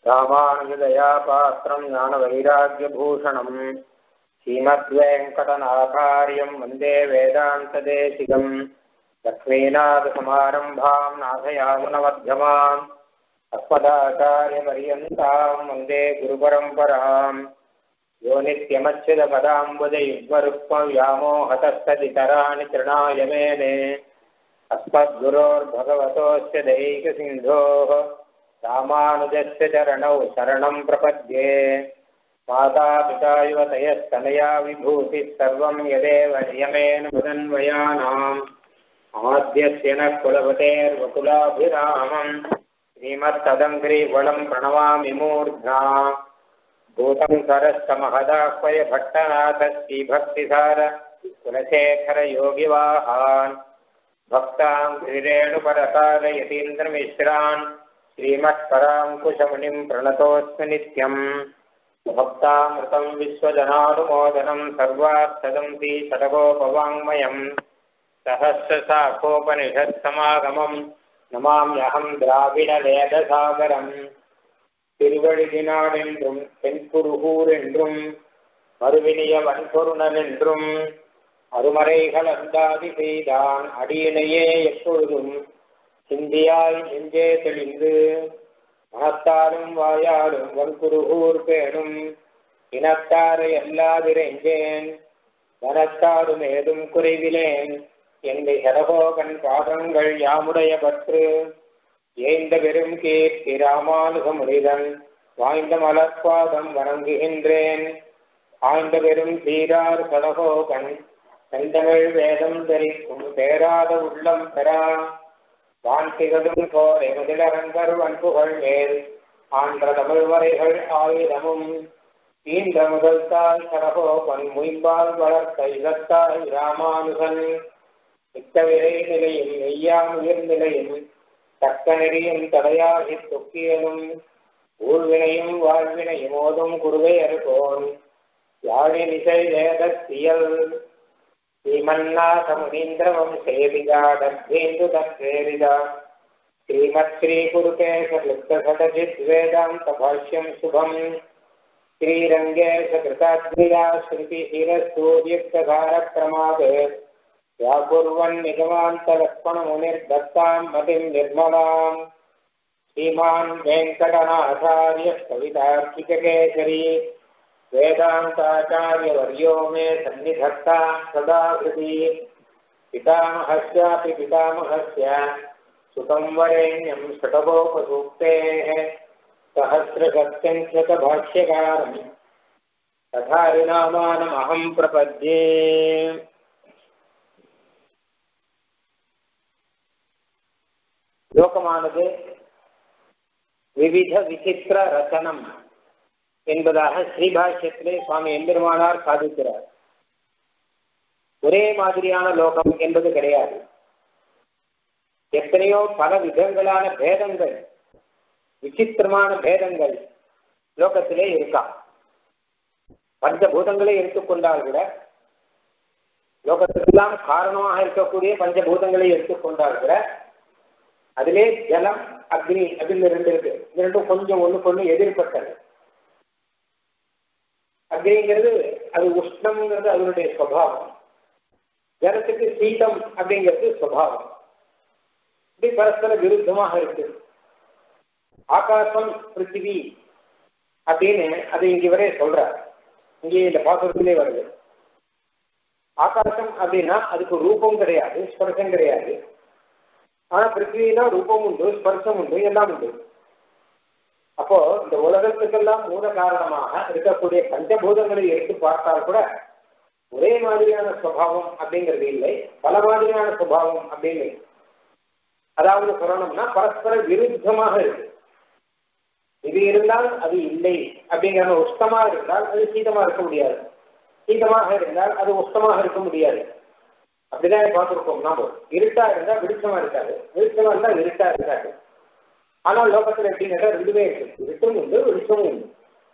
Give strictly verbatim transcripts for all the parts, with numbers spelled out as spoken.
ராமானுஜதயா பாத்திரம் ஞான வைராக்கியபூஷணம் ஸ்ரீமத்வேங்கடநாதாரியம் வந்தே வேதாந்ததேசிகம் லக்ஷ்மீநாதசமாரம்பாம் நாதயாமுனமध्यமாம் அஸ்மதாச்சாரியபர்யந்தாம் வந்தே குருபரம்பராம் யோ நித்யமच्युतपदाम्बुजयुग्मरुक्मव्यामोहतस्तदितराणि तृणाय मेने अस्मद्गुरोर्भगवतोऽस्य दैकसिन्धोः रामानुजस्य चरणौ शरणं प्रपद्ये। माता पिता युवतयस्तनया विभूतिः सर्वं यदेव नियमेन मुदन्वयानाम् आद्यस्य नः कुलपतेर्वकुलाभिरामम् श्रीमत्तदङ्घ्रिवलं प्रणमामि मूर्ध्ना। भूतं सरश्च महदाह्वय भट्टनाथ श्रीभक्तिसार कुलशेखर योगिवाहान् भक्तां गिरिरेणुपरकाल यतीन्द्रमिश्रान् श्रीमत्पराङ्कुशमुनिं प्रणतोऽस्मि नित्यम्। भक्तामृतं विश्वजनानुमोदनं सर्वार्थदं श्रीषडगोपवाङ्मयं सहस्रशाखोपनिषत्समागमं नमाम्यहं द्राविडवेदसागरम्। திருவழிதினாடென்றும் தென்குருகூர் என்றும் மறுவினிய வன்பொருணல் என்றும் அருமறைகள் அந்தாதி செய்தான் அடியினையே எப்பொழுதும் சிந்தியாய் நெஞ்சே தெளிந்து மனத்தாலும் வாயாலும் வன்புருகூர் பேணும் இனத்தாரை எல்லாதிரைஞ்சேன் மனத்தாடும் ஏதும் குறைவிலேன் என்னை சடகோகன் பாதங்கள் யாமுடைய பற்று ஏந்த பெரும் கீர்த்தி ராமானுக முனிதன் வாய்ந்த மலர்பாதம் வணங்குகின்றேன். ஆய்ந்த பெரும் சீரார் சடகோகன் செந்தமிழ் வேதம் தரிக்கும் பேராத உள்ளம் பெறா வான்திகழும் கோரை முதலரங்கர் வன்புகள் மேல் ஆன்ற தமிழ் வரைகள் ஆயுதமும் ஈன்ற முதல் தாய் சடகோகன் முயம்பால் வளர்த்த இலத்தாய் ராமானுகன் மிக்க விரை நிலையும் மெய்யாம் உயிர் நிலையும் தக்க நெறியும் தடையாகி தொக்கியலும் ஊழ்வினையும் வாழ்வினையும் ஓதும் குருவை அருகோன் யாழினிசை வேதத்தியல் ஸ்ரீமன்னாத முனீந்திர வம்சேதிகாடேந்து தத்வேரிதா ஸ்ரீமத் ஸ்ரீ குருகேஷ லுப்தசடஜித் வேதாந்த பாஷ்யம் சுபம் ஸ்ரீரங்கேஷ கிருதாத்மியா ஸ்ருதி ஹீரஸ்தூர்யுக்தகாரக்ரமாத் யாகுர்வன் நிகமாந்தலக்ஷ்மணமுனிர்தத்தாம் மதிம் நிர்மலாம் ஸ்ரீமான் வெங்கடநாதார்ய கவிதார்க்கிகேசரி வேதாந்தாச்சார்யவர்யோ மே சந்நிதத்தாம் சதா ஹிருதி பிதாமஹஸ்யாபி பிதாமஹஸ்ய சுதம் வரேண்யம் ஷடகோபசூக்தேः சஹஸ்ரசத்யஞ்ச பாஷ்யகாரம் ததா ஹரிநாமானமஹம் பிரபத்யே. லோகமானது விவித விசித்திர ரச்சனம் என்பதாக ஸ்ரீபாஷ்யத்திலே சுவாமி எம்பெருமானார் சாதிக்கிறார். ஒரே மாதிரியான லோகம் என்பது கிடையாது. எத்தனையோ பல விதங்களான பேதங்கள், விசித்திரமான பேதங்கள் லோகத்திலே இருக்கா. பஞ்சபூதங்களை எடுத்துக்கொண்டால் கூட, லோகத்துக்கெல்லாம் காரணமாக இருக்கக்கூடிய பஞ்சபூதங்களை எடுத்துக்கொண்டால் கூட அதிலே ஜலம் அக்னி அப்படின்னு ரெண்டு இருக்கு. இந்த ரெண்டும் கொஞ்சம் ஒண்ணுக்கு ஒண்ணு எதிர்பட்டது. அக்னிங்கிறது அது உஷ்ணம்ங்கிறது அதனுடைய சுபாவம், ஜலத்துக்கு சீதம் அப்படிங்கிறது சுபாவம். இப்படி பரஸ்பர விருத்தமாக இருக்கு. ஆகாசம் பிருத்திவி அப்படின்னு அது இங்கே வரை சொல்றார். இங்கே இந்த பாசுரத்திலே வருது. ஆகாசம் அப்படின்னா அதுக்கு ரூபம் கிடையாது, ஸ்பர்சம் கிடையாது. ஆனா பிருத்திவினா ரூபம் உண்டு, ஸ்பர்சம் உண்டு, எல்லாம் உண்டு. அப்போ இந்த உலகத்துக்கெல்லாம் மூல காரணமாக இருக்கக்கூடிய பஞ்சபூதங்களை எடுத்து பார்த்தால் கூட ஒரே மாதிரியான சுபாவம் அப்படிங்கிறது இல்லை, பல மாதிரியான சுபாவம் அப்படின்னு. அதாவது சொல்லணும்னா பரஸ்பர விருத்தமாக இருக்கு. இது இருந்தால் அது இல்லை அப்படிங்கிற உஷ்ணமா இருந்தால் அது சீதமா இருக்க முடியாது, சீதமாக இருந்தால் அது உஷ்ணமாக இருக்க முடியாது. அப்படிதான் பார்த்துருக்கோம் நாம. இருட்டா இருந்தா வெளிச்சமா இருக்காது, வெளிச்சமா இருந்தா இருட்டா இருக்காது. ஆனால் லோகத்துல எப்படின்னா ரெண்டுமே இருக்கு, இருட்டும் உண்டு வெளிச்சமும் உண்டு.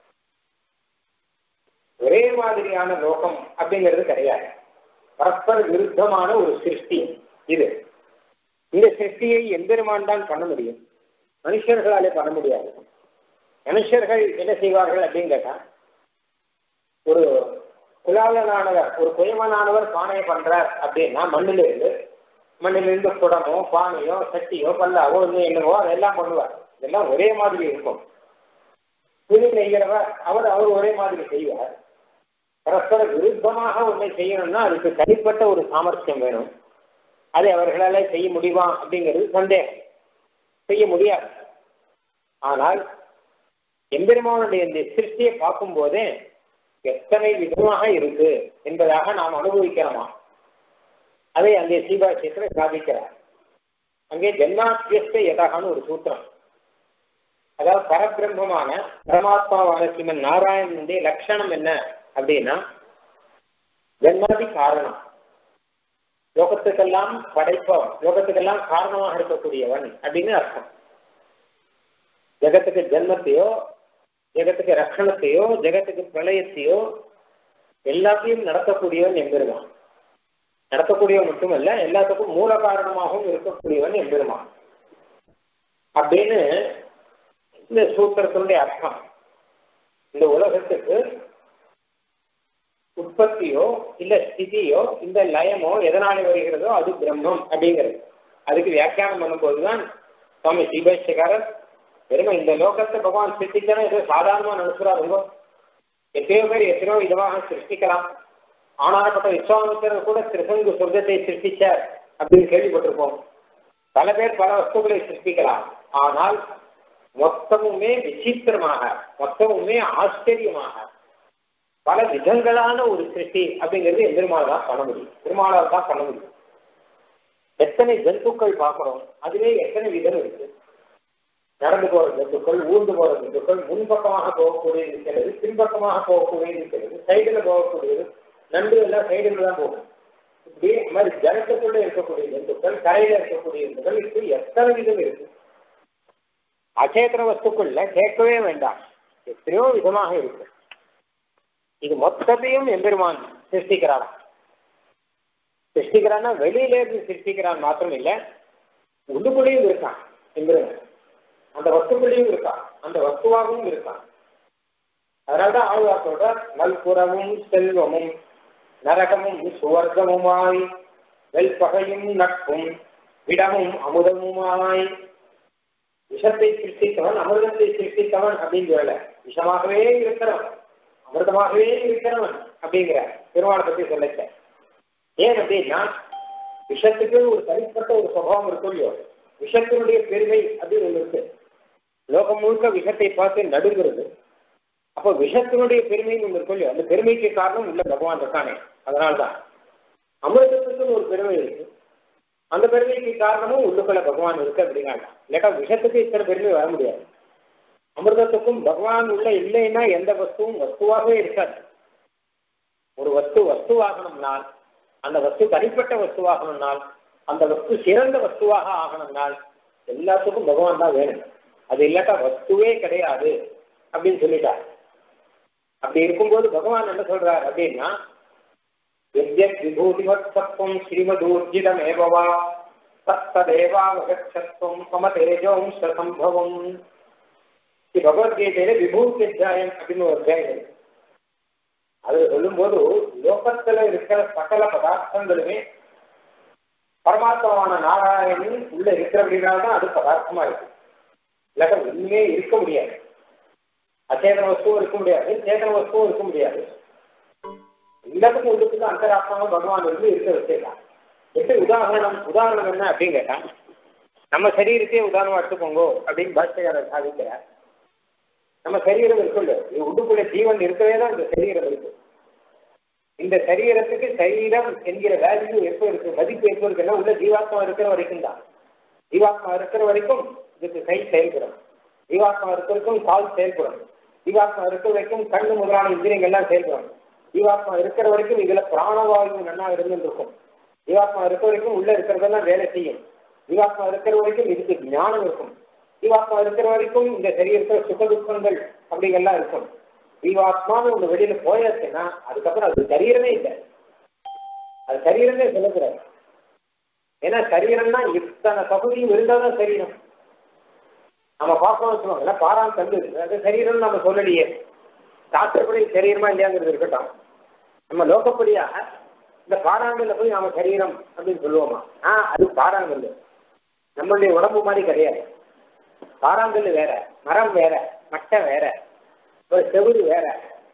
ஒரே மாதிரியான லோகம் அப்படிங்கிறது கிடையாது. பரஸ்பர விருத்தமான ஒரு சிருஷ்டி இது. இந்த சிருஷ்டியை எம்பெருமான் தான் பண்ண முடியும், மனுஷர்களாலே பண்ண முடியாது. மனுஷர்கள் என்ன செய்வார்கள் அப்படின்னு கேட்டா, ஒரு குலாளனானவர் ஒரு குயவனானவர் பானையை பண்றார் அப்படின்னா மண்ணிலிருந்து மண்ணிலிருந்து குடமோ பானையோ சட்டியோ பல்லாவோ இன்னும் என்னவோ அதெல்லாம் பண்ணுவார். இதெல்லாம் ஒரே மாதிரி இருக்கும். துணி நெய்கிறவர் அவர் அவர் ஒரே மாதிரி செய்வார். பரஸ்பர விருப்பமாக ஒன்றை செய்யணும்னா அதுக்கு தனிப்பட்ட ஒரு சாமர்த்தியம் வேணும். அதை அவர்களால் செய்ய முடியுமா அப்படிங்கிறது சந்தேகம். செய்ய முடியாது. ஆனால் எம்பெருமானுடைய இந்த சிருஷ்டியை பார்க்கும் போதே எத்தனை விதமாக இருக்கு என்பதாக நாம் அனுபவிக்கிறோமா, அதை அங்கே சீபாட்சியத்தில் சாதிக்கிறார். அங்கே ஜென்மாத்தியஸ்த யதான்னு ஒரு சூத்திரம், அதாவது பரபிரம்மமான பரமாத்மாவான ஸ்ரீமன் நாராயணனுடைய லட்சணம் என்ன அப்படின்னா ஜென்மாதி காரணம், லோகத்துக்கெல்லாம் படைப்பவன், லோகத்துக்கெல்லாம் காரணமாக இருக்கக்கூடியவன் அப்படின்னு அர்த்தம். ஜெகத்துக்கு ஜென்மத்தையோ ஜெகத்துக்கு ரட்சணத்தையோ ஜெகத்துக்கு பிரளயத்தையோ எல்லாத்தையும் நடத்தக்கூடியவன் எம்பெருமான். நடத்தக்கூடியவன் மட்டுமல்ல, எல்லாத்துக்கும் மூல காரணமாகவும் இருக்கக்கூடியவன் எம்பெருமான் அப்படின்னு இந்த சூத்திரத்தினுடைய அர்த்தம். இந்த உலகத்துக்கு உற்பத்தியோ இல்ல ஸ்திதியோ இந்த லயமோ எதனால வருகிறதோ அது பிரம்மம் அப்படிங்கிறது. அதுக்கு வியாக்கியானம் பண்ணும்போதுதான் சுவாமி ஸ்ரீபாஷ்யக்காரர் வெறும் இந்த லோகத்தை பகவான் சிருஷ்டிக்கணும் ஏதோ சாதாரணமா நினைச்சுறாருங்க. எத்தனையோ பேர் எத்தனையோ விதமாக சிருஷ்டிக்கலாம். ஆனாரப்பட்ட விஸ்வாமித்திரர் கூட திருசங்கு சொர்க்கத்தை சிருஷ்டிச்சார் அப்படின்னு கேள்விப்பட்டிருப்போம். பல பேர் பல வஸ்துக்களை சிருஷ்டிக்கலாம். ஆனால் மொத்தமுமே விசித்திரமாக, மொத்தமுமே ஆச்சரியமாக பல விதங்களான ஒரு சிருஷ்டி அப்படிங்கிறது எம்பெருமாள் தான் பண்ண முடியும், பெருமாளால் தான் பண்ண முடியும். எத்தனை ஜந்துக்கள் பார்க்கிறோம், அதுவே எத்தனை விதம் இருக்கு. நடந்து போற ஜந்துக்கள், ஊர்ந்து போற ஜந்துக்கள், முன்பக்கமாக போகக்கூடியது இருக்கிறது, பின்பக்கமாக போகக்கூடியது இருக்கிறது, சைடுல போகக்கூடியது, நண்டு எல்லாம் சைடுல தான் போகும். இப்படி இந்த மாதிரி ஜலத்துக்குள்ள இருக்கக்கூடிய ஜந்துக்கள், கரையில இருக்கக்கூடிய ஜந்துக்கள், இப்படி எத்தனை விதம் இருக்கு. அச்சேத்திர வஸ்துக்குள்ள கேட்கவே வேண்டாம், எத்தனையோ விதமாக இருக்கு. இது மொத்தத்தையும் எம்பெருமான் சிருஷ்டிக்கிறான். சிருஷ்டிக்கிறான்னா வெளியில இருந்து சிருஷ்டிக்கிறான் மாத்திரம் இல்லை, உள்ளுக்குள்ளேயும் இருக்கான் எம்பெருமான். அந்த வஸ்துக்குள்ளேயும் இருக்கான், அந்த வஸ்துவாகவும் இருக்கான். அதனால்தான் ஆழ்வார்களோட நல்புறமும் செல்வமும் நரகமும் சுவர்க்கமுமாய் வெல்பகையும் நட்பும் விடமும் அமுதமுமாய். விஷத்தை சிருஷ்டித்தவன் அமிர்தத்தை சிருஷ்டித்தவன் அப்படின்னு சொல்லல, விஷமாகவே இருக்கிறவன் அமிர்தமாகவே இருக்கிறவன் அப்படிங்கிற பெருமாளை பற்றி சொல்லச்ச. ஏன் அப்படின்னா விஷத்துக்கு ஒரு தனிப்பட்ட ஒரு சுபாவம் இருக்கும் இல்லையோ, விஷத்தினுடைய பெருமை அப்படின்னு ஒன்று இருக்கு. லோகம் முழுக்க விஷத்தை பார்த்து நடுங்கிறது. அப்போ விஷத்தினுடைய பெருமைன்னு ஒன்று இருக்கும் இல்லையோ, அந்த பெருமைக்கு காரணம் உள்ள பகவான் இருக்கானே. அதனால்தான் அமிர்தத்துக்குன்னு ஒரு பெருமை இருக்கு, அந்த பெருமைக்கு காரணமும் உள்ளுக்குள்ள பகவான் இருக்கு அப்படின்னா. இல்லாட்டா விஷத்துக்கு இத்தனை பெருமை வர முடியாது. அமிர்தத்துக்கும் பகவான் உள்ள இல்லைன்னா எந்த வஸ்துவும் வஸ்துவாகவே இருக்காது. ஒரு வஸ்து வஸ்துவாகணும்னால், அந்த வஸ்து தனிப்பட்ட வஸ்துவாகணும்னால், அந்த வஸ்து சிறந்த வஸ்துவாக ஆகணும்னால் எல்லாத்துக்கும் பகவான் தான் வேணும். அது இல்லாட்டா வஸ்துவே கிடையாது அப்படின்னு சொல்லிட்டார். அப்படி இருக்கும்போது பகவான் என்ன சொல்றார் அப்படின்னா, விபூதிவத் சத்வம் ஸ்ரீமதூர்ஜிதம் ஏவவா தத்ததேவாவகச்சத்வம் சமதேஜோம் சம்பவம். பகவத்கீதையில விபூதி அத்தியாயம் அப்படின்னு ஒரு அத்தியாயம் இருக்கு. அது சொல்லும்போது லோகத்துல இருக்கிற சகல பதார்த்தங்களுமே பரமாத்மாவான நாராயணன் உள்ள இருக்கிறபடினால்தான் அது பதார்த்தமா இருக்கு. இல்லாட்ட ஒண்ணுமே இருக்க முடியாது. அச்சேதன வஸ்துவும் இருக்க முடியாது, சேதன வஸ்துவும் இருக்க முடியாது. எல்லாத்துக்கும் உள்ளுக்கு அந்தராத்மாவை பகவான் வந்து இருக்க வச்சிருக்கான். எப்படி உதாரணம் உதாரணம் என்ன அப்படின்னு கேட்டா, நம்ம சரீரத்தையே உதாரணமா எடுத்துக்கோங்க அப்படின்னு பாஷ்யக்காரர் சாதிக்கிறார். நம்ம சரீரம் இருக்குல்ல, இது உள்ளுக்குள்ள ஜீவன் இருக்கவே தான் இந்த சரீரம் இருக்கு. இந்த சரீரத்துக்கு சரீரம் என்கிற வேல்யூ எப்போ இருக்கு, மதிப்பு எப்போ இருக்குன்னா உள்ள ஜீவாத்மா இருக்கிற வரைக்கும் தான். ஜீவாத்மா இருக்கிற வரைக்கும் இதுக்கு கை செயல்படும், ஜீவாத்மா இருக்கிற வரைக்கும் கால் செயல்படும், ஜீவாத்மா இருக்கிற வரைக்கும் கண்ணு முதலான இந்திரியங்கள் எல்லாம் செயல்படும். ஜீவாத்மா இருக்கிற வரைக்கும் இதுல பிராணவாயு நன்னா இருந்துட்டு இருக்கும். ஜீவாத்மா இருக்கிற வரைக்கும் உள்ள இருக்கிறதெல்லாம் வேலை செய்யும். ஜீவாத்மா இருக்கிற வரைக்கும் இதுக்கு ஞானம் இருக்கும். ஜீவாத்மா இருக்கிற வரைக்கும் இந்த சரீரத்தில் சுக துக்கங்கள் அப்படிங்கெல்லாம் இருக்கும். ஜீவாத்மான்னு ஒன்று வெளியில போயாச்சுன்னா அதுக்கப்புறம் அது சரீரமே இல்லை, அது சரீரமே சொல்லக்கூடாது. ஏன்னா சரீரம்னா இத்தனை பகுதியும் இருந்தால்தான் சரீரம். நம்ம பார்க்கணும் வச்சுக்கோங்கள, பாறான் கல்லு அது சரீரம்னு நம்ம சொல்லலையே. சாஸ்திரப்படி சரீரமா இல்லையாங்கிறது இருக்கட்டும், நம்ம லோகப்படியாக இந்த பாறாங்கல்ல போய் நாம சரீரம் அப்படின்னு சொல்லுவோமா? ஆ அது பாறாங்கல், நம்மளுடைய உடம்பு மாதிரி கிடையாது. பாறாங்கல் வேற, மரம் வேற, மட்டை வேற, ஒரு செவுரு வேற.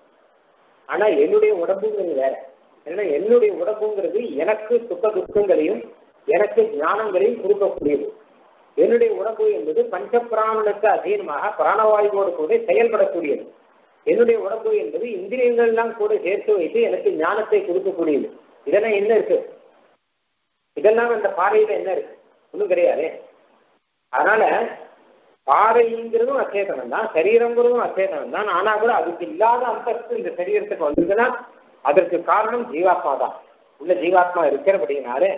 ஆனா என்னுடைய உடம்புங்கிறது வேற. ஏன்னா என்னுடைய உடம்புங்கிறது எனக்கு சுத்த துக்கங்களையும் எனக்கு ஞானங்களையும் கொடுக்கக்கூடியது. என்னுடைய உடம்பு என்பது பஞ்சப்பிராணனுக்கு அதீனமாக பிராணவாயுவோடு கூட செயல்படக்கூடியது. என்னுடைய உடம்பு என்பது இந்திரியங்கள்லாம் கூட சேர்த்து வைத்து எனக்கு ஞானத்தை கொடுக்கக்கூடியது. இதெல்லாம் என்ன இருக்கு? இதெல்லாம் அந்த பாறையில என்ன இருக்கு? ஒன்றும் கிடையாது. அதனால பாறைங்கிறதும் அச்சேதனம் தான், சரீரங்கிறதும் அச்சேதனம் தான். ஆனா கூட அதுக்கு இல்லாத அந்தஸ்து இந்த சரீரத்துக்கு வந்திருக்குன்னா அதற்கு காரணம் ஜீவாத்மா தான். உள்ள ஜீவாத்மா இருக்கிறபடினாலே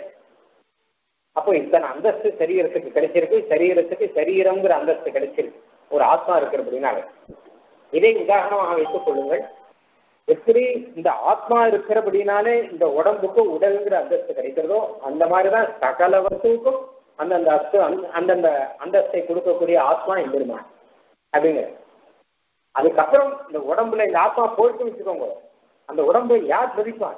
அப்போ இத்தனை அந்தஸ்து சரீரத்துக்கு கிடைச்சிருக்கு. சரீரத்துக்கு சரீரம்ங்கிற அந்தஸ்து கிடைச்சிருக்கு ஒரு ஆத்மா இருக்கிறபடினாலே. இதை உதாரணமாக வைத்துக் கொள்ளுங்கள். எப்படி இந்த ஆத்மா இருக்கிறபடினாலே இந்த உடம்புக்கு உடல்ங்கிற அந்தஸ்து கிடைக்கிறதோ அந்த மாதிரிதான் சகல வஸ்துவுக்கும் அந்தந்த அஸ்து அந்தந்த அந்தஸ்தை கொடுக்கக்கூடிய ஆத்மா எம்பெருமான் அப்படிங்கிற. அதுக்கப்புறம் இந்த உடம்புல இந்த ஆத்மா போயிட்டு வச்சுக்கோங்க, அந்த உடம்பை யார் மதிப்பான்?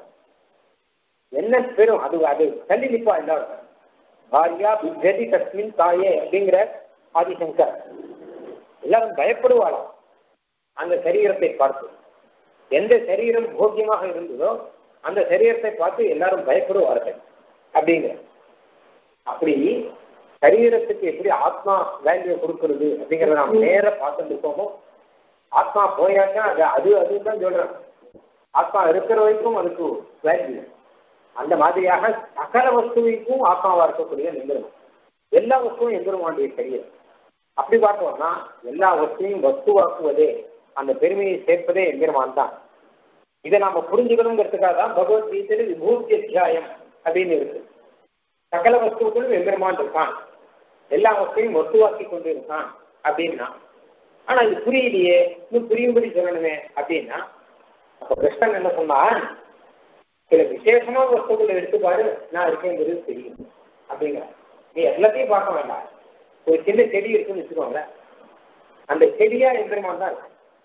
என்ன பெரும் அது அது தள்ளி நிற்பா எல்லாரும். பாரியா பிஜதி தஸ்மின் தாயே அப்படிங்கிற ஆதிசங்கர். எல்லாரும் பயப்படுவாளாம் அந்த சரீரத்தை பார்த்து. எந்த சரீரம் போக்கியமாக இருந்ததோ அந்த சரீரத்தை பார்த்து எல்லாரும் பயப்படுவார்கள் அப்படிங்கிற. அப்படி சரீரத்துக்கு எப்படி ஆத்மா வேல்யூ கொடுக்கறது அப்படிங்கிறத நாம் நேர பார்த்துட்டு இருக்கோமோ, ஆத்மா போயாச்சா அது அது அதுதான் சொல்றேன். ஆத்மா இருக்கிற வரைக்கும் அதுக்கு வேல்யூ. அந்த மாதிரியாக சகல வஸ்துவைக்கும் ஆத்மாவா இருக்கக்கூடிய எந்திரமா எல்லா வஸ்துவும் எந்திரமாண்டிய சரீரம். அப்படி பார்த்தோம்னா எல்லா வஸ்துவையும் வஸ்துவாக்குவதே அந்த பெருமையை சேர்ப்பதே எந்திரமான் தான். இதை நாம புரிஞ்சுக்கணுங்கிறதுக்காக தான் பகவத்கீதையில விபூதி அத்தியாயம் அப்படின்னு இருக்கு. சகல வஸ்துக்களும் எம்பெருமான் இருக்கான், எல்லா வஸ்துவையும் வஸ்துவாக்கி கொண்டு இருக்கான் அப்படின்னா. ஆனா இது புரியலையே, இன்னும் புரியும்படி சொல்லணுமே அப்படின்னா அப்ப கிருஷ்ணன் என்ன சொன்னா, சில விசேஷமான வஸ்துக்களை எடுத்துப்பாரு, நான் இருக்கேங்கிறது தெரியும் அப்படிங்கிற. நீ எல்லாத்தையும் பார்க்க வேண்டாம். ஒரு சின்ன செடி இருக்குன்னு வச்சுக்கோங்களேன், அந்த செடியா எம்பெருமான் தான் இருக்கு.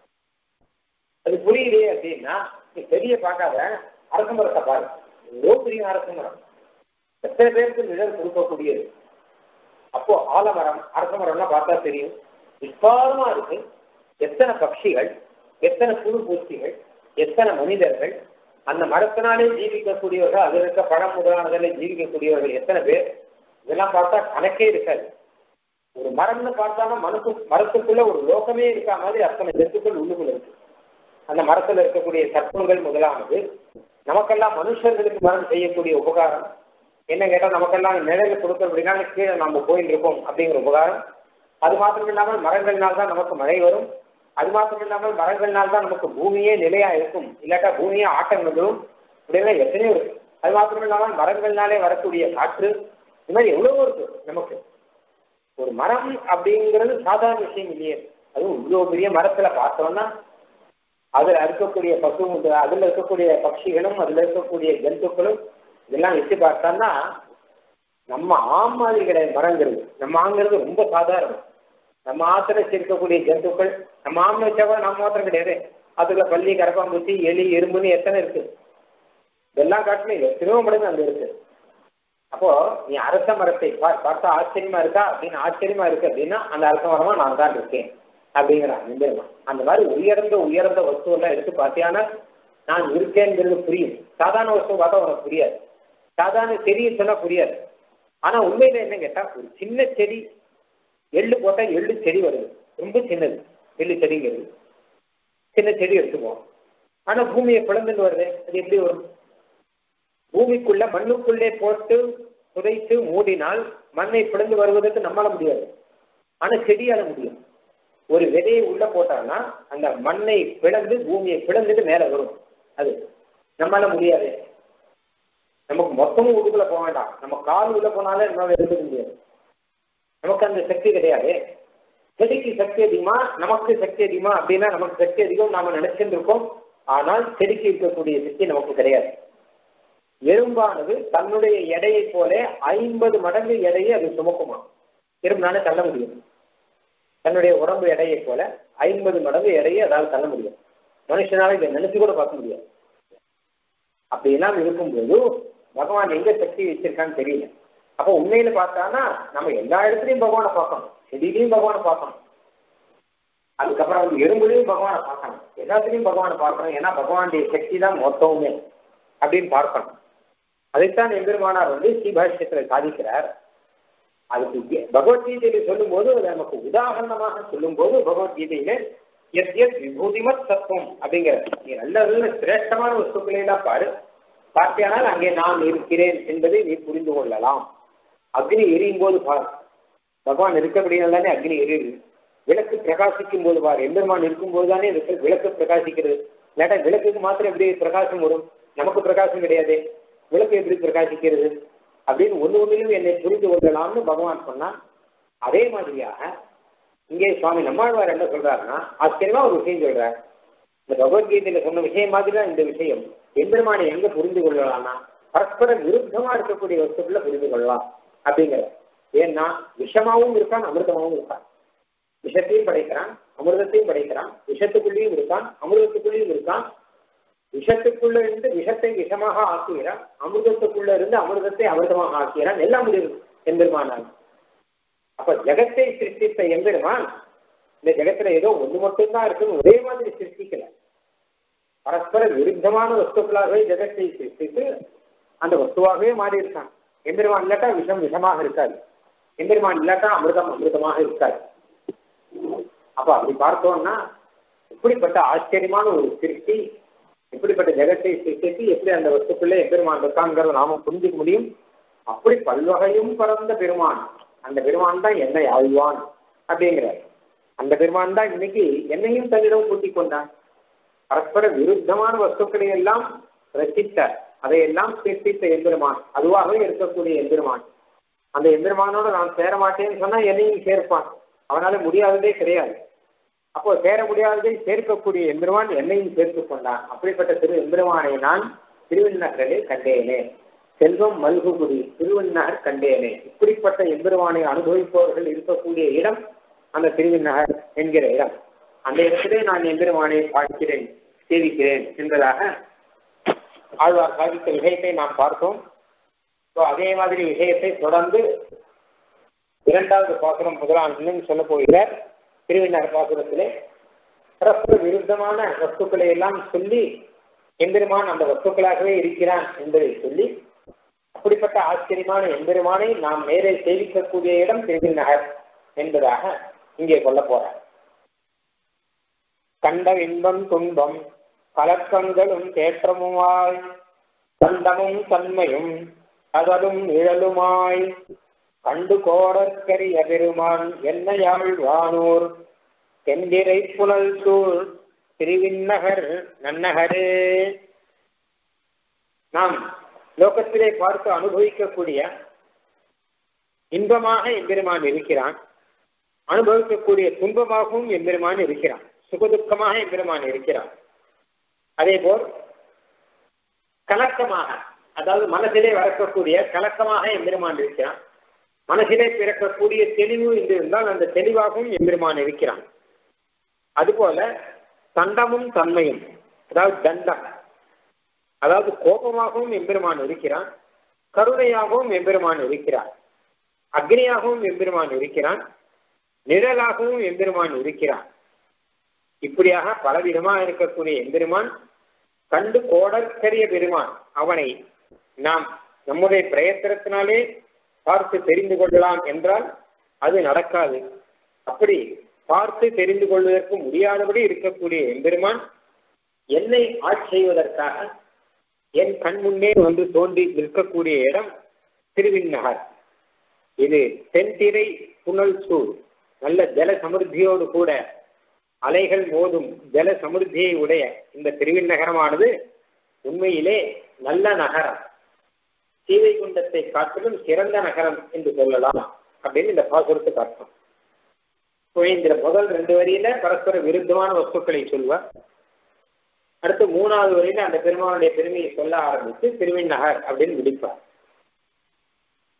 அது புரியலையே அப்படின்னா நீ செடியை பார்க்காத, அரச மரத்தை பாரு. எவ்வளோ பெரிய அரச மரம், எத்தனை பேருக்கு நிழல் கொடுக்கக்கூடியது. அப்போ ஆலமரம் அரச மரம்லாம் பார்த்தா தெரியும், விஸ்தாரமா இருக்கு. எத்தனை பட்சிகள், எத்தனை புழு பூச்சிகள், எத்தனை மனிதர்கள், அந்த மரத்தினாலே ஜீவிக்கக்கூடியவர்கள், அதில் இருக்க பழம் முதலானதில் ஜீவிக்கக்கூடியவர்கள் எத்தனை பேர், இதெல்லாம் பார்த்தா கணக்கே இருக்காது. ஒரு மரம்னு பார்த்தாலும் மனசு மரத்துக்குள்ள ஒரு லோகமே இருக்கா மாதிரி அத்தனை ஜந்துக்கள் உள்ளுக்குள்ள இருக்கு. அந்த மரத்தில் இருக்கக்கூடிய சர்ப்பங்கள் முதலானது நமக்கெல்லாம் மனுஷர்களுக்கு மரம் செய்யக்கூடிய உபகாரம் என்ன கேட்டால், நமக்கெல்லாம் நிழல் கொடுக்க அப்படின்னா கீழே நம்ம போயிட்டு இருக்கோம் அப்படிங்கிற உபகாரம். அது மாத்திரம் இல்லாமல் மரங்கள்னால்தான் நமக்கு மழை வரும். அது மாத்திரம் இல்லாமல் மரங்கள்னால்தான் நமக்கு பூமியே நிலையா இருக்கும், இல்லாட்டா பூமியே ஆட்டம் வந்துடும். இப்படியெல்லாம் எத்தனையோ இருக்கு. அது மாத்திரம் இல்லாமல் மரங்கள்னாலே வரக்கூடிய காற்று, இது மாதிரி எவ்வளவோ இருக்கு நமக்கு. ஒரு மரம் அப்படிங்கிறது சாதாரண விஷயம் இல்லையே. அதுவும் இவ்வளோ பெரிய மரத்துல பார்த்தோம்னா அதுல இருக்கக்கூடிய பசு, அதுல இருக்கக்கூடிய பட்சிகளும் அதுல இருக்கக்கூடிய ஜந்துக்களும் இதெல்லாம் வச்சு பார்த்தோம்னா நம்ம ஆம் மாதிரி கிடையாது. மரங்கிறது நம்ம ஆங்கிறது ரொம்ப சாதாரணம். நம்ம ஆத்துல இருக்கக்கூடிய ஜந்துக்கள் நம்ம ஆம் வச்சா நம்ம மாத்திரம் கிடையாது. அதுல பள்ளி, கரப்பாம்பூச்சி, எலி, எறும்புன்னு எத்தனை இருக்கு. இதெல்லாம் காட்டிலும் எத்தனையோ மடங்கு அங்க இருக்கு. அப்போ நீ அரச மரத்தை பார்த்தா ஆச்சரியமா இருக்கா அப்படின்னு, ஆச்சரியமா இருக்கு அப்படின்னா அந்த அரச மரமா நான் தான் இருக்கேன் அப்படிங்கிறான் எம்பெருமான். அந்த மாதிரி உயர்ந்த உயர்ந்த வஸ்துவெல்லாம் எடுத்து பார்த்தியானா நான் இருக்கேங்கிறது புரியும். சாதாரண வஸ்து பார்த்தா உனக்கு புரியாது, சாதாரண செடியை சொன்னா புரியாது. ஆனா உண்மையில என்ன கேட்டா, ஒரு சின்ன செடி, எள்ளு போட்டா எள்ளு செடி வருது, ரொம்ப சின்னது எள்ளு செடிங்கிறது, சின்ன செடி எடுத்துக்குவோம். ஆனா பூமியை பிளந்துட்டு வருது, அது எப்படி வரும்? பூமிக்குள்ள மண்ணுக்குள்ளே போட்டு புதைத்து மூடினால் மண்ணை பிளந்து வருவதற்கு நம்மளால முடியாது. ஆனா செடியால முடியும். ஒரு விதையை உள்ள போட்டான்னா அந்த மண்ணை பிளந்து பூமியை பிளந்துட்டு மேல வரும். அது நம்மளால முடியாது. நமக்கு மொத்தமும் உள்ளுக்குள்ள போக வேண்டாம், நம்ம கால் உள்ள போனாலே நம்மளால எடுக்க முடியாது. நமக்கு அந்த சக்தி கிடையாது. செடிக்கு சக்தி அதிகமா, நமக்கு சக்தி அதிகமா அப்படின்னா நமக்கு சக்தி அதிகம் நாம நினைச்சுட்டு இருக்கோம். ஆனால் செடிக்கு இருக்கக்கூடிய சக்தி நமக்கு கிடையாது. எறும்பானது தன்னுடைய எடையை போல ஐம்பது மடங்கு எடையை அது சுமக்குமா, எறும்புனால தள்ள முடியும். தன்னுடைய உடம்பு எடையை போல ஐம்பது மடங்கு எடையை அதால் தள்ள முடியும். மனுஷனால இதை நினைச்சு கூட பார்க்க முடியாது. அப்படி எல்லாம் இருக்கும்போது பகவான் எங்க சக்தி வச்சிருக்கான்னு தெரியல. அப்போ உண்மையில பார்த்தானா நம்ம எல்லா இடத்துலையும் பகவானை பார்க்கணும், செடியிலையும் பகவானை பார்க்கணும், அதுக்கப்புறம் வந்து எறும்புலையும் பகவானை பார்க்கணும், எல்லாத்துலையும் பகவானை பார்க்கணும். ஏன்னா பகவானுடைய சக்தி தான் மொத்தமுமே அப்படின்னு பார்க்கணும். அதைத்தான் எம்பெருமானார் வந்து ஸ்ரீபாஷ்யத்துல சாதிக்கிறார். அதுக்கு பகவத்கீதையில சொல்லும் போது நமக்கு உதாரணமாக சொல்லும் போது பகவத்கீதையில எத் எத் விபூதிமத் தத்துவம் அப்படிங்கிற நல்ல சிரேஷ்டமான வஸ்துக்களை எல்லாம் பாரு, பார்த்தியானால் அங்கே நான் இருக்கிறேன் என்பதை நீ புரிந்து கொள்ளலாம். அக்னி எரியும் போது பார், பகவான் இருக்கக்கூடியதால் தானே அக்னி எரியுது. விளக்கு பிரகாசிக்கும் போது பார், எம்பெருமான் இருக்கும் போது தானே விளக்கு பிரகாசிக்கிறது. இல்லாட்டா விளக்குக்கு மாத்திரம் எப்படி பிரகாசம் வரும்? நமக்கு பிரகாசம் கிடையாது, விளக்கு எப்படி பிரகாசிக்கிறது அப்படின்னு ஒன்று ஒன்றிலும் என்னை புரிந்து கொள்ளலாம்னு பகவான் சொன்னான். அதே மாதிரியாக இங்கே சுவாமி நம்மாழ்வார் என்ன சொல்றாருன்னா ஆச்சரியமா ஒரு விஷயம் சொல்றார். இந்த பகவத்கீதையில சொன்ன விஷயம் மாதிரி தான் இந்த விஷயம். எம்பெருமானை எங்க புரிந்து கொள்ளலாம்னா பரஸ்பர விருத்தமா இருக்கக்கூடிய வஸ்துக்களை புரிந்து கொள்ளலாம் அப்படிங்கிற. ஏன்னா விஷமாவும் இருக்கான், அமிர்தமாவும் இருக்கான். விஷத்தையும் படைக்கிறான், அமிர்தத்தையும் படைக்கிறான். விஷத்துக்குள்ளேயும் இருக்கான், அமிர்தத்துக்குள்ளேயும் இருக்கான். விஷத்துக்குள்ள இருந்து விஷத்தை விஷமாக ஆக்குகிறான், அமிர்தத்துக்குள்ள இருந்து அமிர்தத்தை அமிர்தமாக ஆக்குகிறான். எல்லாம் முடிவு எம்பெருமானால். அப்ப ஜெகத்தை சிருஷ்டித்த எம்பெருமான் இந்த ஜெகத்துல ஏதோ ஒண்ணு மட்டும்தான் இருக்குன்னு ஒரே மாதிரி சிருஷ்டிக்கல. பரஸ்பர விருத்தமான வஸ்துக்களாகவே ஜெகத்தை சிருஷ்டித்து அந்த வஸ்துவாகவே மாறி இருக்கான். எம்பெருமான் இல்லாட்டா விஷம் விஷமாக இருக்காது, எம்பெருமான் இல்லாட்டா அமிர்தம் அமிர்தமாக இருக்காது. அப்ப அப்படி பார்த்தோம்னா இப்படிப்பட்ட ஆச்சரியமான ஒரு சிருஷ்டி, இப்படிப்பட்ட ஜெகத்தை சிருஷ்டித்து எப்படி அந்த வஸ்துக்குள்ளே எம்பெருமான் இருக்காங்கிறத நாம புரிஞ்சுக்க முடியும். அப்படி பல்வகையும் பறந்த பெருமான், அந்த பெருமான் தான் என்னை ஆழ்வான் அப்படிங்கிறார். அந்த பெருமான் தான் இன்னைக்கு என்னையும் தன்னிடம் கூட்டிக் கொண்டான். பரஸ்பர விருத்தமான வஸ்துக்களை எல்லாம் ரசித்தார், அதையெல்லாம் சிருஷ்டித்த எம்பெருமான், அதுவாகவே இருக்கக்கூடிய எம்பெருமான். அந்த எம்பெருமானோட நான் சேர மாட்டேன்னு சொன்னா என்னையும் சேர்ப்பான், அவனால முடியாததே கிடையாது. அப்போ சேர முடியாததை சேர்க்கக்கூடிய எம்பெருமான் என்னையும் சேர்த்து கொண்டான். அப்படிப்பட்ட திரு எம்பெருமானை நான் திருவண்ணகரில் கண்டேனே, செல்வம் மல்குகுடி திருவண்ணகர் கண்டேனே. இப்படிப்பட்ட எம்பெருமானை அனுபவிப்பவர்கள் இருக்கக்கூடிய இடம் அந்த திருவண்ணகர் என்கிற இடம். அந்த இடத்திலே நான் எம்பெருமானை பார்க்கிறேன், சேவிக்கிறேன் என்பதாக ஆழ்வார் சாதித்த விஷயத்தை நாம் பார்த்தோம். அதே மாதிரி விஷயத்தை தொடர்ந்து இரண்டாவது பாசுரம் முதலாம் சொல்ல போகிறார். திருவண்ணகர் பாசுரத்திலே பரஸ்பர விருத்தமான வஸ்துக்களை எல்லாம் சொல்லி எம்பெருமான் அந்த வஸ்துக்களாகவே இருக்கிறான் என்பதை சொல்லி அப்படிப்பட்ட ஆச்சரியமான எம்பெருமானை நாம் நேரே சேவிக்கக்கூடிய இடம் திருவண்ணகர் என்பதாக இங்கே கொள்ள போறார். கண்ட இன்பம் துன்பம் கலக்கங்களும் தேற்றமுமாய் கண்டமும் தன்மையும் அதலும் நிழலுமாய் கண்டு கோடற்கரிய பெருமான் என்னையாழ்வானூர் தென்திரை புனல் சூழ் திருவிண்ணகர் நன்னகரே. நாம் லோகத்திலே பார்த்து அனுபவிக்கக்கூடிய இன்பமாக எம்பெருமான் இருக்கிறான், அனுபவிக்கக்கூடிய துன்பமாகவும் எம்பெருமான் இருக்கிறான், சுகதுக்கமாக எம்பெருமான் இருக்கிறான். அதே போல் கலக்கமாக, அதாவது மனசிலே வளர்க்கக்கூடிய கலக்கமாக எம்பெருமான் இருக்கிறான். மனசிலே பிறக்கக்கூடிய தெளிவு என்று இருந்தால் அந்த தெளிவாகவும் எம்பெருமான் இருக்கிறான். அதுபோல தண்டமும் தன்மையும், அதாவது தண்டம், அதாவது கோபமாகவும் எம்பெருமான் இருக்கிறான், கருணையாகவும் எம்பெருமான் இருக்கிறான், அக்னியாகவும் எம்பெருமான் இருக்கிறான், நிழலாகவும் எம்பெருமான் இருக்கிறான். இப்படியாக பலவிதமாக இருக்கக்கூடிய எம்பெருமான் கண்டு கோடற்கரிய பெருமான். அவனை நாம் நம்முடைய பிரயத்தனத்தினாலே பார்த்து தெரிந்து கொள்ளலாம் என்றால் அது நடக்காது. அப்படி பார்த்து தெரிந்து கொள்வதற்கு முடியாதபடி இருக்கக்கூடிய எம்பெருமான் என்னை ஆட்சி செய்வதற்காக என் கண் முன்னே வந்து தோன்றி நிற்கக்கூடிய இடம் திருவிண்ணகர். இது தென்திரை புனல் சூழ், நல்ல ஜல சமிருத்தியோடு கூட அலைகள் மோதும் ஜல சமிருத்தியை உடைய இந்த திருவிண்ணகரமானது உண்மையிலே நல்ல நகரம், சீவைகுண்டத்தை காட்டிலும் சிறந்த நகரம் என்று சொல்லலாம் அப்படின்னு இந்த பாசுரத்துக்கு அர்த்தம். இந்த முதல் ரெண்டு வரியில பரஸ்பர விருத்தமான வஸ்துக்களை சொல்வார். அடுத்து மூணாவது வரியில அந்த பெருமானுடைய பெருமையை சொல்ல ஆரம்பித்து திருவிண்ணகர் அப்படின்னு முடிப்பார்.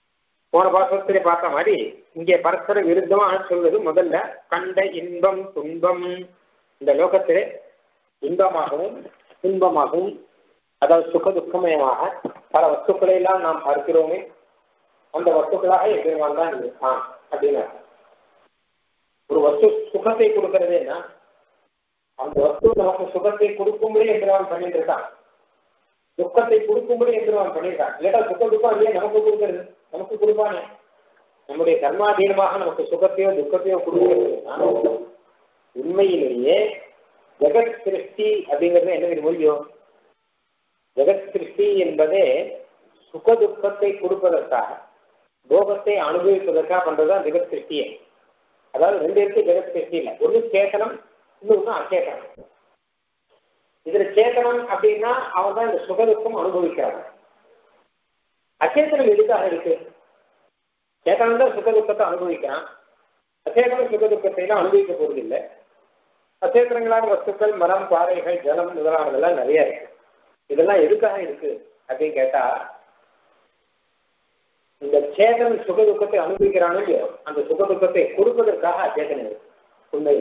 போன பாசத்திலே பார்த்த மாதிரி இங்கே பரஸ்பர விருத்தமாக சொல்வது முதல்ல கண்ட இன்பம் துன்பம். இந்த லோகத்திலே இன்பமாகவும் துன்பமாகவும், அதாவது சுக துக்கமயமாக பல வஸ்துக்களை எல்லாம் நாம் பார்க்கிறோமே, அந்த வஸ்துக்களாக எதிர்வான் தான் இருக்கான் அப்படின்னு. ஒரு வஸ்து சுகத்தை கொடுக்கறதுன்னா அந்த வஸ்து நமக்கு சுகத்தை கொடுக்கும்படி எதிர்வான் பண்ணிட்டு இருக்கான், துக்கத்தை கொடுக்கும்படி எதிர்வான் பண்ணியிருக்கான். இல்லட்டா சுக துக்கம் இல்லையே நமக்கு கொடுக்கறது, நமக்கு கொடுப்பானே. நம்முடைய கர்மாதீனமாக நமக்கு சுகத்தையோ துக்கத்தையோ கொடுக்கிறது. உண்மையிலேயே ஜெகத் சிருஷ்டி அப்படிங்கிறது என்ன மொழியோ, ஜெகத் சிருஷ்டி என்பதே சுக துக்கத்தை கொடுப்பதற்காக, போகத்தை அனுபவிப்பதற்காக பண்றதுதான் ஜெகத் சிருஷ்டியே. அதாவது ரெண்டு இருக்கு ஜெகத் சிருஷ்டி இல்லை, ஒன்று சேத்தனம், இன்னொன்று அச்சேதனம். இதுல சேத்தனம் அப்படின்னா அவன் தான் இந்த சுகதுக்கம் அனுபவிக்கிறாங்க. அச்சேதனம் எதுக்காக இருக்கு? சேத்தனம் தான் சுகதுக்கத்தை அனுபவிக்கிறான், அச்சேதனம் சுகதுக்கத்தை எல்லாம் அனுபவிக்க போறது இல்லை. அச்சேதனங்களான வஸ்துக்கள், மரம், பாறைகள், ஜலம் முதலானதெல்லாம் நிறைய இருக்கு. இதெல்லாம் எதுக்காக இருக்கு அப்படின்னு கேட்டா, இந்த சேதனம் சுகதுக்கத்தை அனுபவிக்கிறானோ இல்லையோ அந்த சுகதுக்கத்தை கொடுப்பதற்காக அச்சேதனம் இருக்கு. உண்மை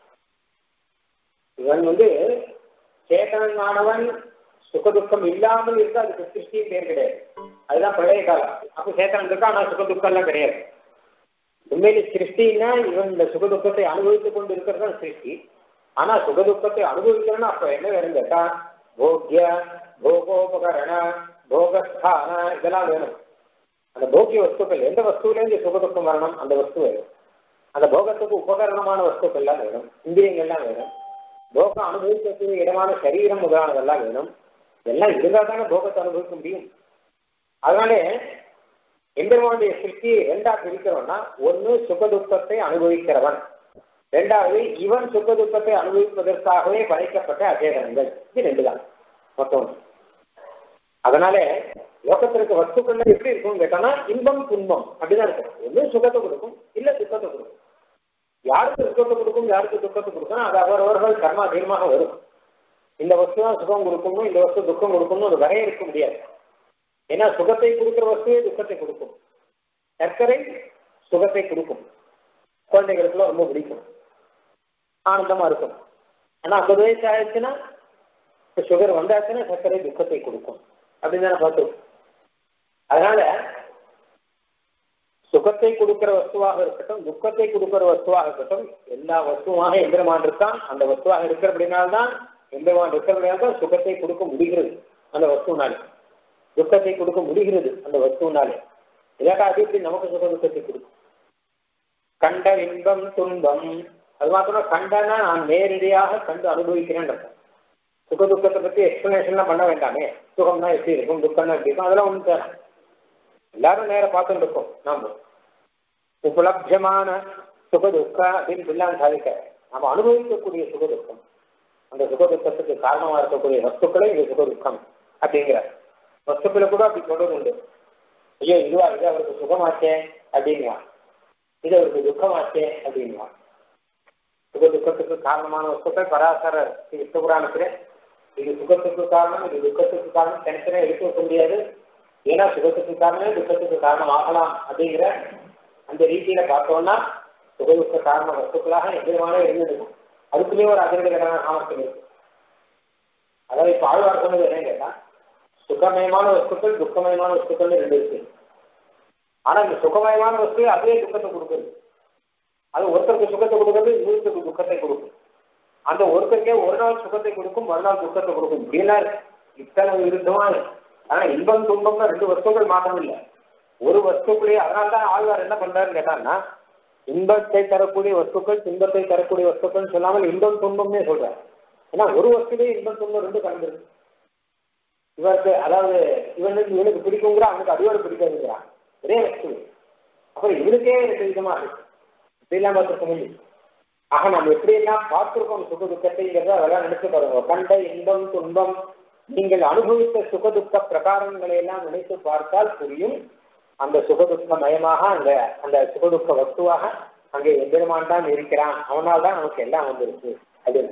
இவன் வந்து சேதனானவன் சுகதுக்கம் இல்லாமல் இருக்கு, அதுக்கு சிருஷ்டியும் பேர் கிடையாது. அதுதான் பழைய காலம். அப்போ சேத்தனம் இருக்கா, ஆனா சுகதுக்கம் எல்லாம் கிடையாது. உண்மையில சிருஷ்டின்னா இவன் இந்த சுகதுக்கத்தை அனுபவித்துக் கொண்டு இருக்கிறது தான் சிருஷ்டி. ஆனா சுகதுக்கத்தை அனுபவிக்கிறேன்னா அப்ப என்ன வேணும் கேட்டா, போக்கிய போகோபகரண போகஸ்தான இதெல்லாம் வேணும். அந்த போக்கிய வஸ்துக்கள் எந்த வஸ்துவிலேருந்து சுகதுக்கம் வரணும், அந்த வஸ்து வேணும். அந்த போகத்துக்கு உபகரணமான வஸ்துக்கள் எல்லாம் வேணும், இந்திரியங்கள்லாம் வேணும். போகம் அனுபவிக்கக்கூடிய இடமான சரீரம் முதலானதெல்லாம் வேணும். எல்லாம் இருந்தால் தானே போகத்தை அனுபவிக்க முடியும். அதனாலே எம்பெருமானுடைய சிருஷ்டியை ரெண்டா பிரிக்கிறவன்னா, ஒன்று சுகதுக்கத்தை அனுபவிக்கிறவன், ரெண்டாவது இவன் சுகதுக்கத்தை அனுபவிப்பதற்காகவே படைக்கப்பட்ட அச்சேதனங்கள். இது ரெண்டு தான் மொத்தம். அதனால லோகத்திற்கு வஸ்துக்கள்ல எப்படி இருக்கும்னு கேட்டோம்னா இன்பம் துன்பம் அப்படிதான் இருக்கும். ஒன்று சுகத்தை கொடுக்கும், இல்ல துக்கத்தை கொடுக்கும். யாருக்கு சுகத்தை கொடுக்கும், யாருக்கு துக்கத்தை கொடுக்கணும், அது அவரவர்கள் கர்மா தீர்மாக வரும். இந்த வஸ்து தான் சுகம் கொடுக்கணும், இந்த வஸ்து துக்கம் கொடுக்கணும், அது வரையறுக்க முடியாது. ஏன்னா சுகத்தை கொடுக்குற வஸ்துவே துக்கத்தை கொடுக்கும். சர்க்கரை சுகத்தை கொடுக்கும், குழந்தைகளுக்குலாம் ரொம்ப பிடிக்கும், ஆனந்தமா இருக்கும். ஆனா ஐம்பது வயசு ஆயிடுச்சுன்னா, சுகர் வந்தாச்சுன்னா சர்க்கரை துக்கத்தை கொடுக்கும் அப்படின்னு தானே பார்த்தோம். அதனால சுகத்தை கொடுக்கிற வஸ்துவாக இருக்கட்டும், துக்கத்தை கொடுக்கிற வஸ்துவாக இருக்கட்டும், எல்லா வஸ்துவாக எம்பெருமான் இருக்கான். அந்த வஸ்துவாக இருக்கிறபடினால்தான் எம்பெருமான் இருக்கிறபடினால்தான் சுகத்தை கொடுக்க முடிகிறது அந்த வஸ்துனாலே, துக்கத்தை கொடுக்க முடிகிறது அந்த வஸ்துனாலே. இல்லாட்டா அது எப்படி நமக்கு சுக துக்கத்தை கொடுக்கும்? கண்ட இன்பம் துன்பம், அது மாத்திரம் கண்டனா நான் நேரடியாக கண்டு அனுபவிக்கிறேன். சுக துக்கத்தை பத்தி எக்ஸ்பிளனேஷன்லாம் பண்ண வேண்டாமே. சுகம்னா எப்படி இருக்கும், துக்கம்னா எப்படி இருக்கும், அதெல்லாம் ஒன்று தரேன். எல்லாரும் நேரம் பார்த்துட்டு இருக்கோம். நாம உபலப்தியமான சுகதுக்க அப்படின்னு சொல்லாம் சாதிக்க நம்ம அனுபவிக்கக்கூடிய சுகதுக்கம், அந்த சுகதுக்கத்துக்கு காரணமா இருக்கக்கூடிய வஸ்துக்களே இந்த சுகதுக்கம் அப்படிங்கிற வஸ்துக்களை கூட அப்படி சொல்றது உண்டு. ஐயோ இதுவா இது அவருக்கு சுகமாச்சே அப்படின்வான், இது அவருக்கு துக்கமாச்சே அப்படின்வான். சுக துக்கத்துக்கு காரணமான வஸ்துக்கள் பராசர புராணத்துல இது சுகத்துக்கு காரணம், இது துக்கத்துக்கு காரணம் தனித்தனே எடுத்து வைக்க முடியாது. ஏன்னா சுகத்துக்கு காரணமே துக்கத்துக்கு காரணம் ஆகலாம் அப்படிங்கிற அந்த ரீதியில பார்த்தோம்னா சுகதுக்க காரண வஸ்துக்களாக எதிரமான இருந்திருக்கும். அதுக்குள்ளே ஒரு அதிர்வுகளான சாமர்த்தியம் இருக்கு. அதாவது இப்ப ஆழ்வார் சொன்னது என்னன்னு கேட்டா, சுகமயமான வஸ்துக்கள் துக்கமயமான வஸ்துக்கள் ரெண்டு இருக்கு. ஆனா இந்த சுகமயமான வஸ்து அதே துக்கத்தை கொடுக்குது. அது ஒருத்தருக்கு சுகத்தை கொடுக்குறது, இன்னொருத்தருக்கு துக்கத்தை கொடுக்கும். அந்த ஒருத்தருக்கே ஒரு நாள் சுகத்தை கொடுக்கும், மறுநாள் துக்கத்தை கொடுக்கும். இப்படின்னா இத்தனை விருத்தமா இருக்கு. ஆனா இன்பம் துன்பம்னா ரெண்டு வஸ்துக்கள் மாற்றம் இல்லை, ஒரு வஸ்துக்குள்ளேயே. அதனால்தான் ஆழ்வார் என்ன பண்றாருன்னு கேட்டாங்கன்னா, இன்பத்தை தரக்கூடிய வஸ்துக்கள் துன்பத்தை தரக்கூடிய வஸ்துக்கள் சொல்லாமல் இன்பம் துன்பம்னே சொல்றாரு. ஏன்னா ஒரு வஸ்துலேயே இன்பம் துன்பம் ரெண்டு கலந்துருக்கு. இவருக்கு அதாவது இவனுக்கு இவனுக்கு பிடிக்குங்கிற அவனுக்கு அடியோட பிடிக்காதுங்கிறான், ஒரே வஸ்து. அப்புறம் இவனுக்கே ரெண்டு விதமா இருக்கு. இப்படிலாம் பார்த்துருக்க முடியும். ஆக நம்ம எப்படியெல்லாம் பார்த்துருக்கோம் சுக துக்கத்தைங்கிறத அதெல்லாம் நினைச்சு பாருங்க. கண்ட இன்பம் துன்பம் நீங்கள் அனுபவித்த சுகதுக்க பிரகாரங்களை எல்லாம் நினைத்து பார்த்தால் புரியும். அந்த சுகதுக்க மயமாக அந்த அந்த சுகதுக்க வஸ்துவாக அங்கே எம்பெருமான் தான் இருக்கிறான், அவனால் தான் நமக்கு எல்லாம் வந்திருக்கு. அது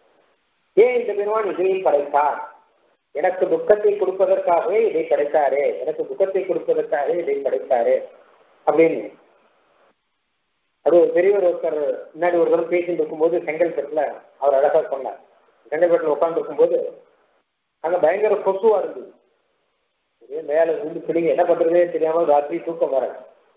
ஏன் இந்த பெருமான் இதையும் படைத்தார்? எனக்கு துக்கத்தை கொடுப்பதற்காகவே இதை படைத்தாரே, எனக்கு துக்கத்தை கொடுப்பதற்காகவே இதை படைத்தாரே அப்படின்னு. அது ஒரு பெரியவர் ஒருத்தர் முன்னாடி ஒரு தரம் பேசிட்டு இருக்கும்போது செங்கல்பட்டுல அவர் அழகா சொன்னார். செங்கல்பட்டுல உட்கார்ந்து இருக்கும்போது அங்க பயங்கர கொசுவா இருந்தது. மேல இருந்து பிடிங்க என்ன பண்றதே தெரியாம ராத்திரி தூக்கம் வர.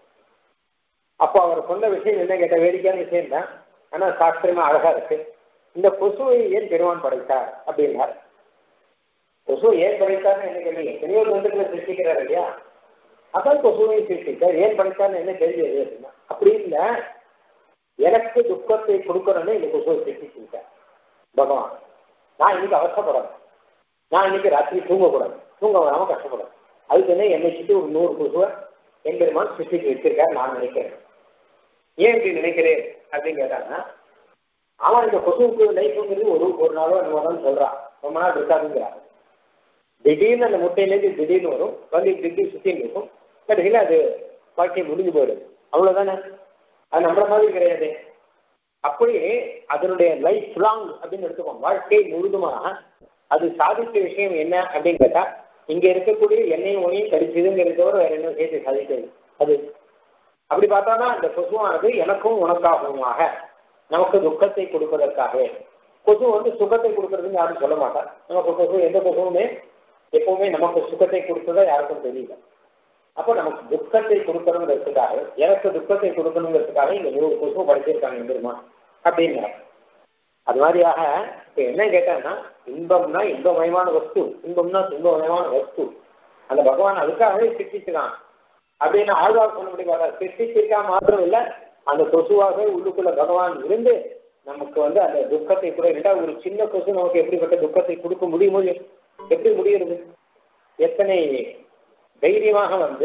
அப்போ அவர் சொன்ன விஷயம் என்ன கேட்ட வேடிக்கையான விஷயம் தான், ஆனா சாஸ்திரமா அழகா இருக்கு. இந்த கொசுவை ஏன் பெருமான் படைத்தார் அப்படின்னார். கொசுவை ஏன் படைத்தார்னு என்ன கேள்வி, பெரியவர் வந்து சிருஷ்டிக்கிறார் இல்லையா, அதான் கொசுவை சிருஷ்டித்தார். ஏன் படைத்தார்னு என்ன கேள்வி அப்படின்னா, அப்படி இல்லை எனக்கு துக்கத்தை கொடுக்கணும்னு இந்த கொசுவை சிருஷ்டிச்சிருக்கார் பகவான். நான் இன்னைக்கு அவசரப்படணும், நான் இன்னைக்கு ராத்திரி தூங்கக்கூடாது, தூங்க வராம கஷ்டப்படும், அதுக்கு என்ன என்னை சுற்றி ஒரு நூறு கொசுவை எம்பெருமான் சிருஷ்டிச்சு வச்சிருக்காரு நான் நினைக்கிறேன். ஏன் இப்படி நினைக்கிறேன் அப்படின்னு கேட்டாங்கன்னா, அவன் இந்த கொசுவுக்கு லைஃப்ங்கிறது ஒரு ஒரு நாளோ என்னதான் சொல்றான், ரொம்ப நாள் இருக்காதுங்கிறான். திடீர்னு அந்த முட்டையிலேருந்து திடீர்னு வரும், வந்து திடீர்னு சுத்தின்னு இருக்கும், கடைசியில் அது வாழ்க்கையை முடிஞ்சு போயிடுது, அவ்வளவுதானே. அது நம்மள மாதிரி கிடையாது. அப்படி அதனுடைய லைஃப் லாங் அப்படின்னு எடுத்துக்கோங்க, வாழ்க்கை முழுதுமாக அது சாதித்த விஷயம் என்ன அப்படின்னு கேட்டா, இங்க இருக்கக்கூடிய எண்ணெயும் ஒன்னையும் கடிச்சதுங்கிறத தவிர வேற என்ன சேர்த்து சாதித்தது அது. அப்படி பார்த்தோம்னா இந்த கொசுவானது எனக்கும் உனக்காகவுமாக நமக்கு துக்கத்தை கொடுப்பதற்காக. கொசு வந்து சுகத்தை கொடுக்கறதுன்னு யாரும் சொல்ல மாட்டார். நமக்கு கொசு எந்த கொசுவுமே எப்பவுமே நமக்கு சுகத்தை கொடுத்ததா யாருக்கும் தெரியல. அப்போ நமக்கு துக்கத்தை கொடுக்கணுங்கிறதுக்காக, எனக்கு துக்கத்தை கொடுக்கணுங்கிறதுக்காக இந்த நூறு கொசு படிச்சிருக்காங்க பெருமா அப்படின்னு. அது மாதிரியாக இப்ப என்ன கேட்டாங்கன்னா, இன்பம்னா இன்பமயமான வஸ்து, இன்பம்னா துன்பமயமான வஸ்து, அந்த பகவான் அதுக்காகவே சிருஷ்டிச்சுக்கான் அப்படின்னு ஆழ்வார் சொன்னபடி பார்த்தா, சிருஷ்டிச்சிருக்கா மாத்திரம் இல்லை, அந்த கொசுவாக உள்ளுக்குள்ள பகவான் இருந்து நமக்கு வந்து அந்த துக்கத்தை கூட இல்லா. ஒரு சின்ன கொசு நமக்கு எப்படிப்பட்ட துக்கத்தை கொடுக்க முடியுமோ, எப்படி முடியுது, எத்தனை தைரியமாக வந்து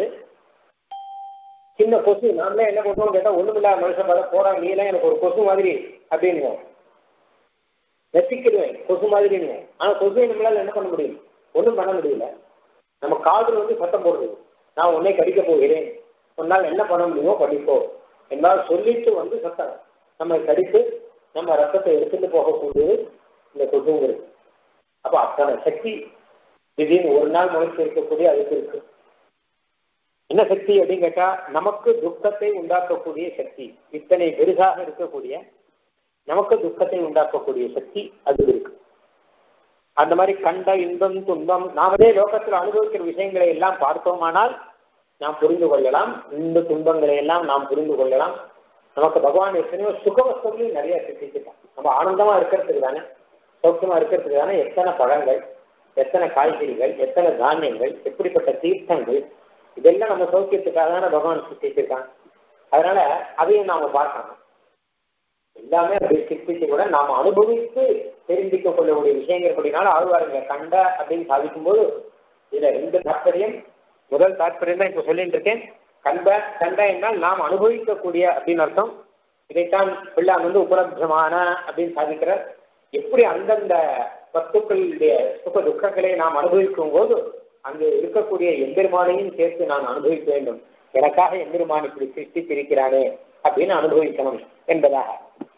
சின்ன கொசு. நாமளே என்ன பண்ணுவோம் கேட்டா, ஒண்ணுமில்லாத மனுஷன் பார்த்தா போறா நீ எல்லாம் எனக்கு ஒரு கொசு மாதிரி அப்படின்னு ரசிக்கிடுவேன், கொசு மாதிரி. ஆனா கொசுவை நம்மளால என்ன பண்ண முடியும், ஒன்றும் பண்ண முடியல. நம்ம காதுல வந்து சத்தம் போடுறது, நான் உன்னை கடிக்க போகிறேன், உன்னால் என்ன பண்ண முடியுமோ படிப்போ என்றால் சொல்லிட்டு வந்து சத்தம் நம்ம கடித்து நம்ம ரத்தத்தை எடுத்துட்டு போகக்கூடியது இந்த கொசுங்கிறது. அப்ப அத்தனை சக்தி திடீர்னு ஒரு நாள் முளைச்சு இருக்கக்கூடிய அதுக்கு இருக்கு. என்ன சக்தி அப்படின்னு கேட்டா, நமக்கு துக்கத்தை உண்டாக்கக்கூடிய சக்தி, இத்தனை பெருசாக இருக்கக்கூடிய நமக்கு துக்கத்தை உண்டாக்கக்கூடிய சக்தி அது இருக்கு. அந்த மாதிரி கண்ட இன்பம் துன்பம் நாமதே லோகத்தில் அனுபவிக்கிற விஷயங்களை எல்லாம் பார்த்தோமானால் நாம் புரிந்து கொள்ளலாம். இந்த துன்பங்களை எல்லாம் நாம் புரிந்து கொள்ளலாம். நமக்கு பகவான் எத்தனையோ சுகவஸ்தங்களையும் நிறைய சிருஷ்டிச்சிருக்கான். நம்ம ஆனந்தமா இருக்கிறதுக்கு தானே, சௌக்கியமா இருக்கிறதுக்கு தானே எத்தனை பழங்கள், எத்தனை காய்கறிகள், எத்தனை தானியங்கள், எப்படிப்பட்ட தீர்த்தங்கள், இதெல்லாம் நம்ம சௌக்கியத்துக்காக தானே பகவான் சிருஷ்டிச்சிருக்கான். அதனால அதையும் நாம பார்க்கணும். எல்லாமே அப்படி சிருஷ்டிச்சு கூட நாம் அனுபவித்து தெரிந்திக்க கொள்ளக்கூடிய விஷயங்கள். அப்படினால ஆழ்வாருங்க கண்ட அப்படின்னு சாதிக்கும் போது இதுல ரெண்டு தாற்பயம். முதல் தாற்பயம் தான் இப்ப சொல்லிட்டு இருக்கேன். கண்ட கண்ட என்றால் நாம் அனுபவிக்கக்கூடிய அப்படின்னு அர்த்தம். இதைத்தான் பிள்ளான் வந்து உபலப்தமான அப்படின்னு சாதிக்கிறார். எப்படி அந்தந்த வஸ்துக்களுடைய சுக துக்கங்களை நாம் அனுபவிக்கும் போது அங்கு இருக்கக்கூடிய எம்பெருமானையும் சேர்த்து நான் அனுபவிக்க வேண்டும், எனக்காக எம்பெருமான் இப்படி சிருஷ்டித்திருக்கிறானே அப்படின்னு அனுபவிக்கணும் என்பதாக.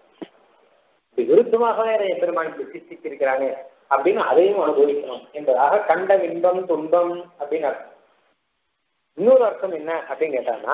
விருத்தமாக வேற எம்பெருமான் இப்படி சிருஷ்டித்திருக்கிறானே அப்படின்னு அதையும் அனுபவிக்கணும் என்பதாக கண்ட இன்பம் துன்பம் அப்படின்னு அர்த்தம். இன்னொரு அர்த்தம் என்ன அப்படின்னு கேட்டாங்கன்னா,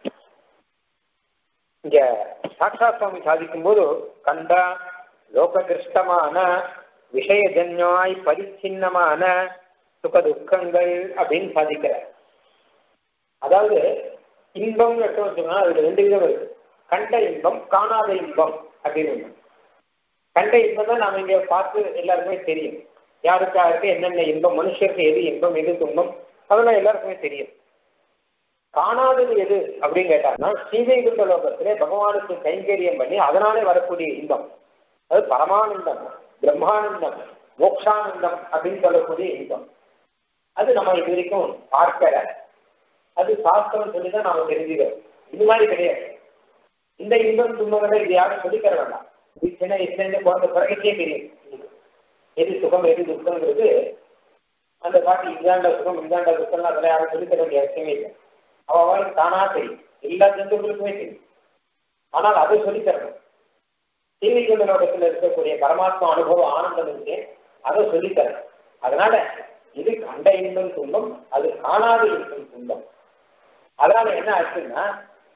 இங்க சாட்சா சுவாமி சாதிக்கும் போது கண்ட லோக திருஷ்டமான விஷயஜன்யாய் பரிச்சின்னமான சுக துக்கங்கள் அப்படின்னு சாதிக்கிறார். அதாவது இன்பம் சொன்னா அதுல ரெண்டு விதம் இருக்கு. கண்ட இன்பம், காணாத இன்பம் அப்படின்னு. கண்ட இன்பம் தான் நாம இங்க பார்த்து எல்லாருக்குமே தெரியும். யாருக்காருக்கு என்னென்ன இன்பம், மனுஷருக்கு எது இன்பம் எது துன்பம், அதெல்லாம் எல்லாருக்குமே தெரியும். காணாதது எது அப்படின்னு கேட்டாங்கன்னா, ஸ்ரீவைகுண்ட லோகத்திலே பகவானுக்கு கைங்கரியம் பண்ணி அதனாலே வரக்கூடிய இன்பம், அது பரமானந்தம், பிரம்மானந்தம், மோக்ஷானந்தம் அப்படின்னு சொல்லக்கூடிய இன்பம். அது நம்ம இது வரைக்கும் பார்க்கிற, அது சாஸ்திரம் சொல்லிதான் நாம தெரிஞ்சுக்கிறோம். இது மாதிரி கிடையாது. இந்த இன்பம் துன்பங்களை இது யாரும் சொல்லித்தர வேண்டாம். இது சின்ன வயசுலேருந்து குழந்தை பிறகுக்கே தெரியும் எது சுகம் எது துக்கங்கிறது. அந்த பாட்டி இந்தாண்ட சுகம் இந்தாண்ட துக்கம் அதெல்லாம் யாரும் சொல்லித்தர வேண்டிய அவசியமே இல்லை. அவளுக்கு தானா தெரியும், எல்லா ஜந்துக்களுக்குமே தெரியும். ஆனால் அதை சொல்லித்தரணும். ஸ்ரீவைகுண்ட லோகத்தில் இருக்கக்கூடிய பரமாத்மா அனுபவ ஆனந்தம் இருக்கு, அதை சொல்லித்தரணும். அதனால இது கண்ட இன்பம் துன்பம், அது காணாத இன்பம் துன்பம். அதனால என்ன ஆச்சுன்னா,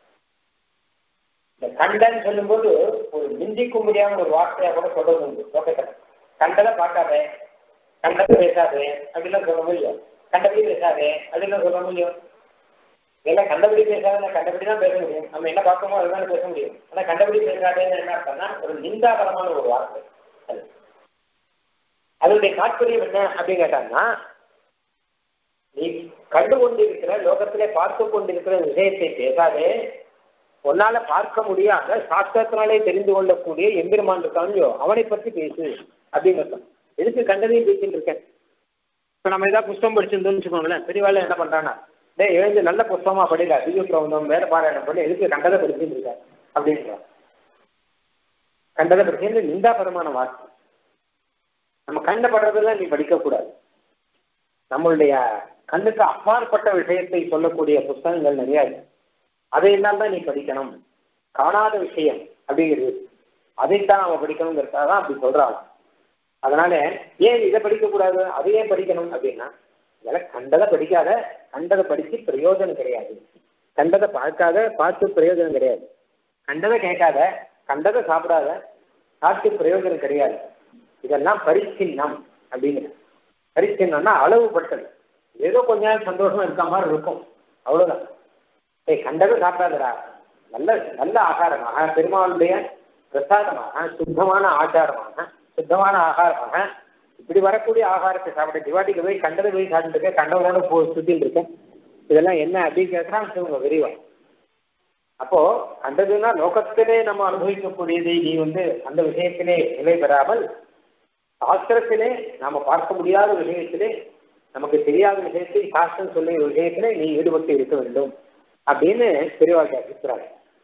இந்த கண்டன்னு சொல்லும்போது ஒரு நிந்திக்க முடியாம ஒரு வார்த்தையா கூட சொல்றது உண்டு லோகத்தில். கண்டதை பார்க்காதே, கண்டதை பேசாதே அப்படிலாம் சொல்ல முடியும். கண்டபடி பேசாதே அப்படிலாம் சொல்ல முடியும். எல்லாம் கண்டபடி பேசாத, கண்டபடி தான் பேச முடியும். நம்ம என்ன பார்க்கமோ அதுதான் பேச முடியும். ஆனா கண்டபடி பேசாதேன்னு என்ன அர்த்தம்னா ஒரு நிந்தாகரமான ஒரு வார்த்தை. அது அதனுடைய தாற்பயம் என்ன அப்படின்னு கேட்டாங்கன்னா, நீ கண்டு கொண்டிருக்கிற லோகத்திலே பார்த்து கொண்டிருக்கிற விஷயத்தை பேசாதே, உன்னால பார்க்க முடியாத சாஸ்திரத்தினாலே தெரிந்து கொள்ளக்கூடிய எம்பெருமான் இருக்கானோ அவனை பற்றி பேசு அப்படின்னு. எதுக்கு கண்டதையும் பேசிட்டு இருக்கேன்? இப்ப நம்ம ஏதாவது புஸ்தகம் படிச்சிருந்தோம்னு வச்சுக்கோங்களேன், பெரியவாள் என்ன பண்றானா, டே எழுந்து நல்ல புஸ்தகமா படிக்கல, திவ்ய பிரபந்தம் வேற பாராயணம் பண்ணி எதுக்கு கண்டதை படிச்சுட்டு இருக்க அப்படின்ற. கண்டதை படிச்சு நிந்தாபரமான வார்த்தை. நம்ம கண்டப்படுறதெல்லாம் நீ படிக்கக்கூடாது. நம்மளுடைய கண்ணுக்கு அப்பாற்பட்ட விஷயத்தை சொல்லக்கூடிய புஸ்தகங்கள் நிறைய இருக்கு. அதையெல்லாம் தான் நீ படிக்கணும். காணாத விஷயம் அப்படிங்கிறது அதைத்தான் அவன் படிக்கணுங்கிறதுக்காக தான் அப்படி சொல்றாங்க. அதனால ஏன் இதை படிக்கக்கூடாது, அதையே படிக்கணும் அப்படின்னா, இதெல்லாம் கண்டதை படிக்காத, கண்டதை படிச்சு பிரயோஜனம் கிடையாது. கண்டதை பார்க்காத, பார்த்து பிரயோஜனம் கிடையாது. கண்டதை கேட்காத, கண்டதை சாப்பிடாத, சாப்பிட்டு பிரயோஜனம் கிடையாது. இதெல்லாம் பரிச்சின்னம் அப்படிங்கிற. பரிச்சின்னம்னா அளவுபட்டது. ஏதோ கொஞ்ச நேரம் சந்தோஷமா இருக்க மாதிரி இருக்கும், அவ்வளவுதான். கண்டதை சாப்பிடாதடா, நல்ல நல்ல ஆகாரமாக, பெருமாளுடைய பிரசாதமாக, சுத்தமான ஆச்சாரமாக, சுத்தமான ஆகாரமாக இப்படி வரக்கூடிய ஆகாரத்தை சாப்பிட திவாட்டிக்கு போய் கண்டதை போய் சாப்பிட்டு இருக்கேன், கண்டவரோட போ சுத்தின்னு இருக்கேன், இதெல்லாம் என்ன அப்படின்னு கேட்கறான் விரிவா. அப்போ கண்டதுன்னா லோகத்திலே நம்ம அனுபவிக்கக்கூடியதை நீ வந்து அந்த விஷயத்திலே நிலை பெறாமல் சாஸ்திரத்திலே நாம பார்க்க முடியாத விஷயத்திலே, நமக்கு தெரியாத விஷயத்தை சாஸ்திரம் சொல்லிய விஷயத்திலே நீ ஈடுபட்டு இருக்க வேண்டும் அப்படின்னு பெரியவாள் கேட்கிறாங்க.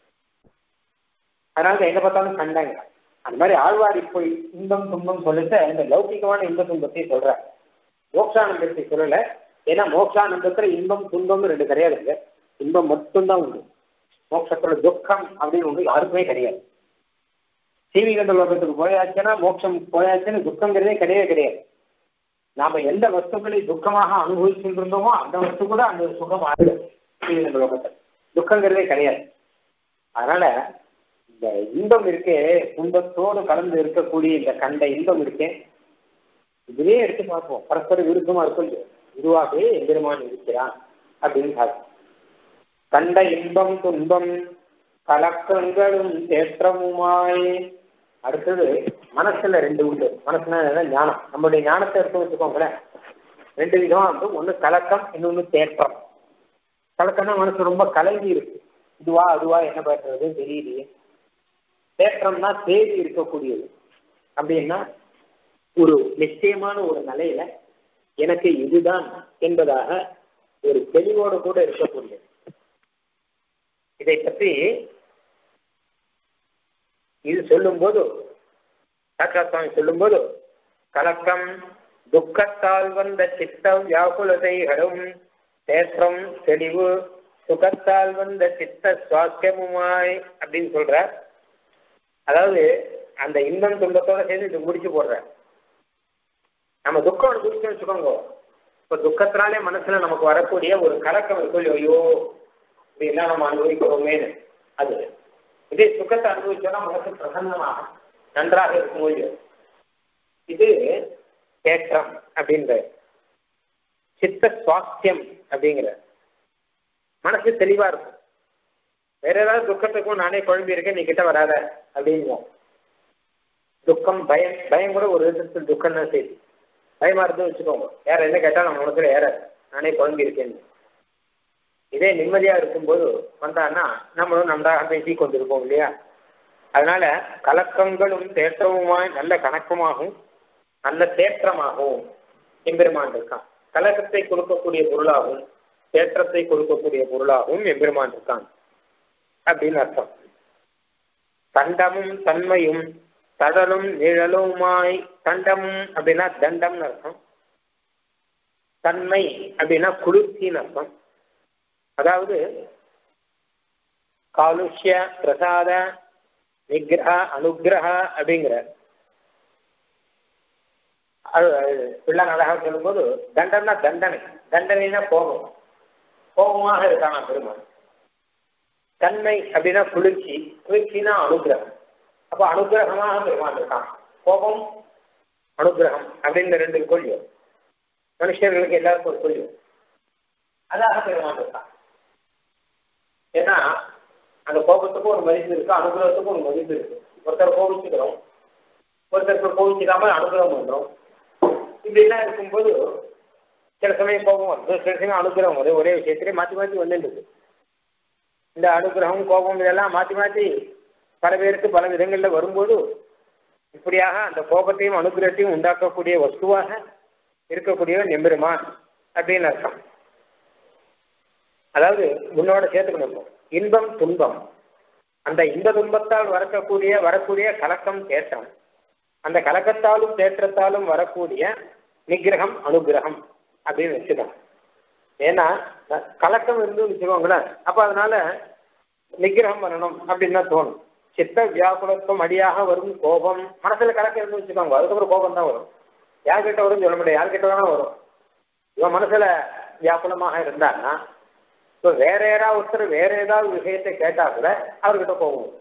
அதனால எங்க பார்த்தாலும் கண்டாங்க. அந்த மாதிரி ஆழ்வார் இப்போ இன்பம் துன்பம் சொல்லிட்டு இந்த லௌகிகமான இன்ப துன்பத்தை சொல்றாங்க, மோட்சானந்தத்தை சொல்லல. ஏன்னா மோட்சானந்தத்துல இன்பம் துன்பம் ரெண்டு கிடையாது, இன்பம் மட்டும்தான் உண்டு. மோட்சத்தோட துக்கம் அப்படின்னு ஒன்று யாருக்குமே கிடையாது. சீவிகண்ட லோகத்துக்கு போயாச்சுன்னா மோட்சம் போயாச்சுன்னு துக்கங்கிறதே கிடையவே கிடையாது. நாம எந்த வஸ்துக்களை துக்கமாக அனுபவிச்சுட்டு இருந்தோமோ அந்த வஸ்து கூட அந்த சுகம் ஆயிடும். சீவிகண்ட லோகத்தில் துக்கங்கிறதே கிடையாது. அதனால இந்த இன்பம் இருக்கே, துன்பத்தோடு கலந்து இருக்கக்கூடிய இந்த கண்ட இன்பம் இருக்கே, இதுவே எடுத்து பார்ப்போம். பரஸ்பர விருப்பமா இருக்கும், இதுவாகவே எம்பெருமான் இருக்கிறான் அப்படின்னு பார்ப்போம். கண்ட இன்பம் துன்பம் கலக்கங்களும் தேற்றமுமாய். அடுத்தது மனசுல ரெண்டு உண்டு. மனசுனா ஞானம். நம்மளுடைய ஞானத்தை எடுத்து வச்சுக்கோங்களேன், ரெண்டு விதமா வந்து, ஒண்ணு கலக்கம், இன்னொன்னு தேற்றம். கலக்கம்னா மனசு ரொம்ப கலங்கி இருக்கு, இதுவா அதுவா என்ன பண்றதுன்னு தெரியலையே. தேற்றம்னா தேடி இருக்கக்கூடியது. அப்படின்னா ஒரு நிச்சயமான ஒரு நிலையில எனக்கு இதுதான் என்பதாக ஒரு தெளிவோடு கூட இருக்கக்கூடியது. இதை பற்றி இது சொல்லும் போது, சாட்சாத்மி சொல்லும் போது, கலக்கம் துக்கத்தால் வந்த சித்த வியாகுலதைகளும் தேற்றம் தெளிவு சுகத்தால் வந்த சித்த சுவாக்கியமுமாய் அப்படின்னு சொல்ற. அதாவது அந்த இன்பம் துன்பத்தோட சேர்ந்து இது முடிச்சு போடுற. நம்ம துக்கம் அனுபவிச்சு வச்சுக்கோங்க. இப்ப துக்கத்தினாலே மனசுல நமக்கு வரக்கூடிய ஒரு கலக்கம் இருக்கும், ஐயோ இப்படிலாம் நம்ம அனுபவிக்கிறோமேனு. அது இதே சுகத்தை அனுபவிச்சோம்னா மனசு பிரசன்னமாக நன்றாக இருக்கும்போது இது தேற்றம் அப்படின்ற. சித்த சுவாஸ்தியம் அப்படிங்கிற மனசு தெளிவா இருக்கும். வேற ஏதாவது துக்கத்துக்கும் நானே குழம்பி இருக்கேன், நீ கிட்ட வராத அப்படிங்குவோம். துக்கம் பயம், பயம் கூட ஒரு விதத்தில் துக்கம் தான் செய்யுது. பயமா இருந்து வச்சுக்கோங்க, யார என்ன கேட்டால் நம்ம மனசுல ஏற நானே குழம்பி இருக்கேன்னு. இதே நிம்மதியா இருக்கும்போது வந்தான்னா நம்மளும் நன்றாக பேசி கொண்டிருப்போம் இல்லையா. அதனால கலக்கங்களும் தேற்றமுமாய் நல்ல கணக்கமாகவும் நல்ல தேற்றமாகவும் எம்பெருமான் இருக்கான். கலக்கத்தை கொடுக்கக்கூடிய பொருளாகவும் தேற்றத்தை கொடுக்கக்கூடிய பொருளாகவும் எம்பெருமான் இருக்கான் அப்படின்னு அர்த்தம். தண்டமும் தன்மையும் தடலும் நிழலுமாய். தண்டமும் அப்படின்னா தண்டம்னு அர்த்தம். தன்மை அப்படின்னா குளிர்ச்சின்னு அர்த்தம். அதாவது காலுஷ்ய பிரசாத நிகிரக அனுகிரக அப்படிங்கிற பிள்ளை அழகாக சொல்லும்போது, தண்டம்னா தண்டனை, தண்டனைனா கோபம், கோபமாக இருக்கானா பெருமாள். தன்மை அப்படின்னா குளிர்ச்சி, குளிர்ச்சினா அனுகிரகம். அப்ப அனுகிரகமாக பெருமான் இருக்கான். கோபம் அனுகிரகம் அப்படின்னு ரெண்டு கொள்ளியும் மனுஷர்களுக்கு எல்லாருக்கும் ஒரு கொள்ளியும் அதாக பெருமான் இருக்கான். ஏன்னா அந்த கோபத்துக்கும் ஒரு மதிப்பு இருக்கு, அனுகிரகத்துக்கும் ஒரு மதிப்பு இருக்கு. ஒருத்தர் கோபிச்சுக்கிறோம், ஒருத்தருக்கு கோபிச்சுக்காம அனுகிரகம் பண்றோம். இப்படிலாம் இருக்கும்போது சில சமயம் கோபம் வருது, சில சமயம் அனுகிரகம் வருது. ஒரே விஷயத்திலே மாற்றி மாற்றி வந்துருக்கு. இந்த அனுகிரகம் கோபம் இதெல்லாம் மாற்றி மாற்றி பல பேருக்கு பல விதங்கள்ல வரும்போது இப்படியாக அந்த கோபத்தையும் அனுகிரகத்தையும் உண்டாக்கக்கூடிய வஸ்துவாக இருக்கக்கூடியவன் எம்பெருமான் அப்படின்னு அர்த்தம். அதாவது முன்னோட சேர்த்துக்கணும், இன்பம் துன்பம், அந்த இன்ப துன்பத்தால் வரக்கூடிய வரக்கூடிய கலக்கம் தேற்றம், அந்த கலக்கத்தாலும் தேற்றத்தாலும் வரக்கூடிய நிகிரகம் அனுகிரகம் அப்படின்னு வச்சுக்கலாம். ஏன்னா கலக்கம் இருந்து வச்சுக்கோங்களேன், அப்ப அதனால நிகிரகம் பண்ணணும் அப்படின்னு தான் தோணும். சித்த வியாக்குலத்துவம் அடியாக வரும் கோபம், மனசுல கலக்கம் இருந்து வச்சுக்கோங்க, அதுக்கப்புறம் கோபம் தான் வரும். யார்கிட்ட வரும் சொல்ல முடியாது, யார்கிட்ட வேணா வரும். இவன் மனசுல வியாக்குலமாக இருந்தான்னா இப்போ வேற யாராவது ஒருத்தர் வேற ஏதாவது விஷயத்தை கேட்டா கூட அவர்கிட்ட கோபம் வரும்.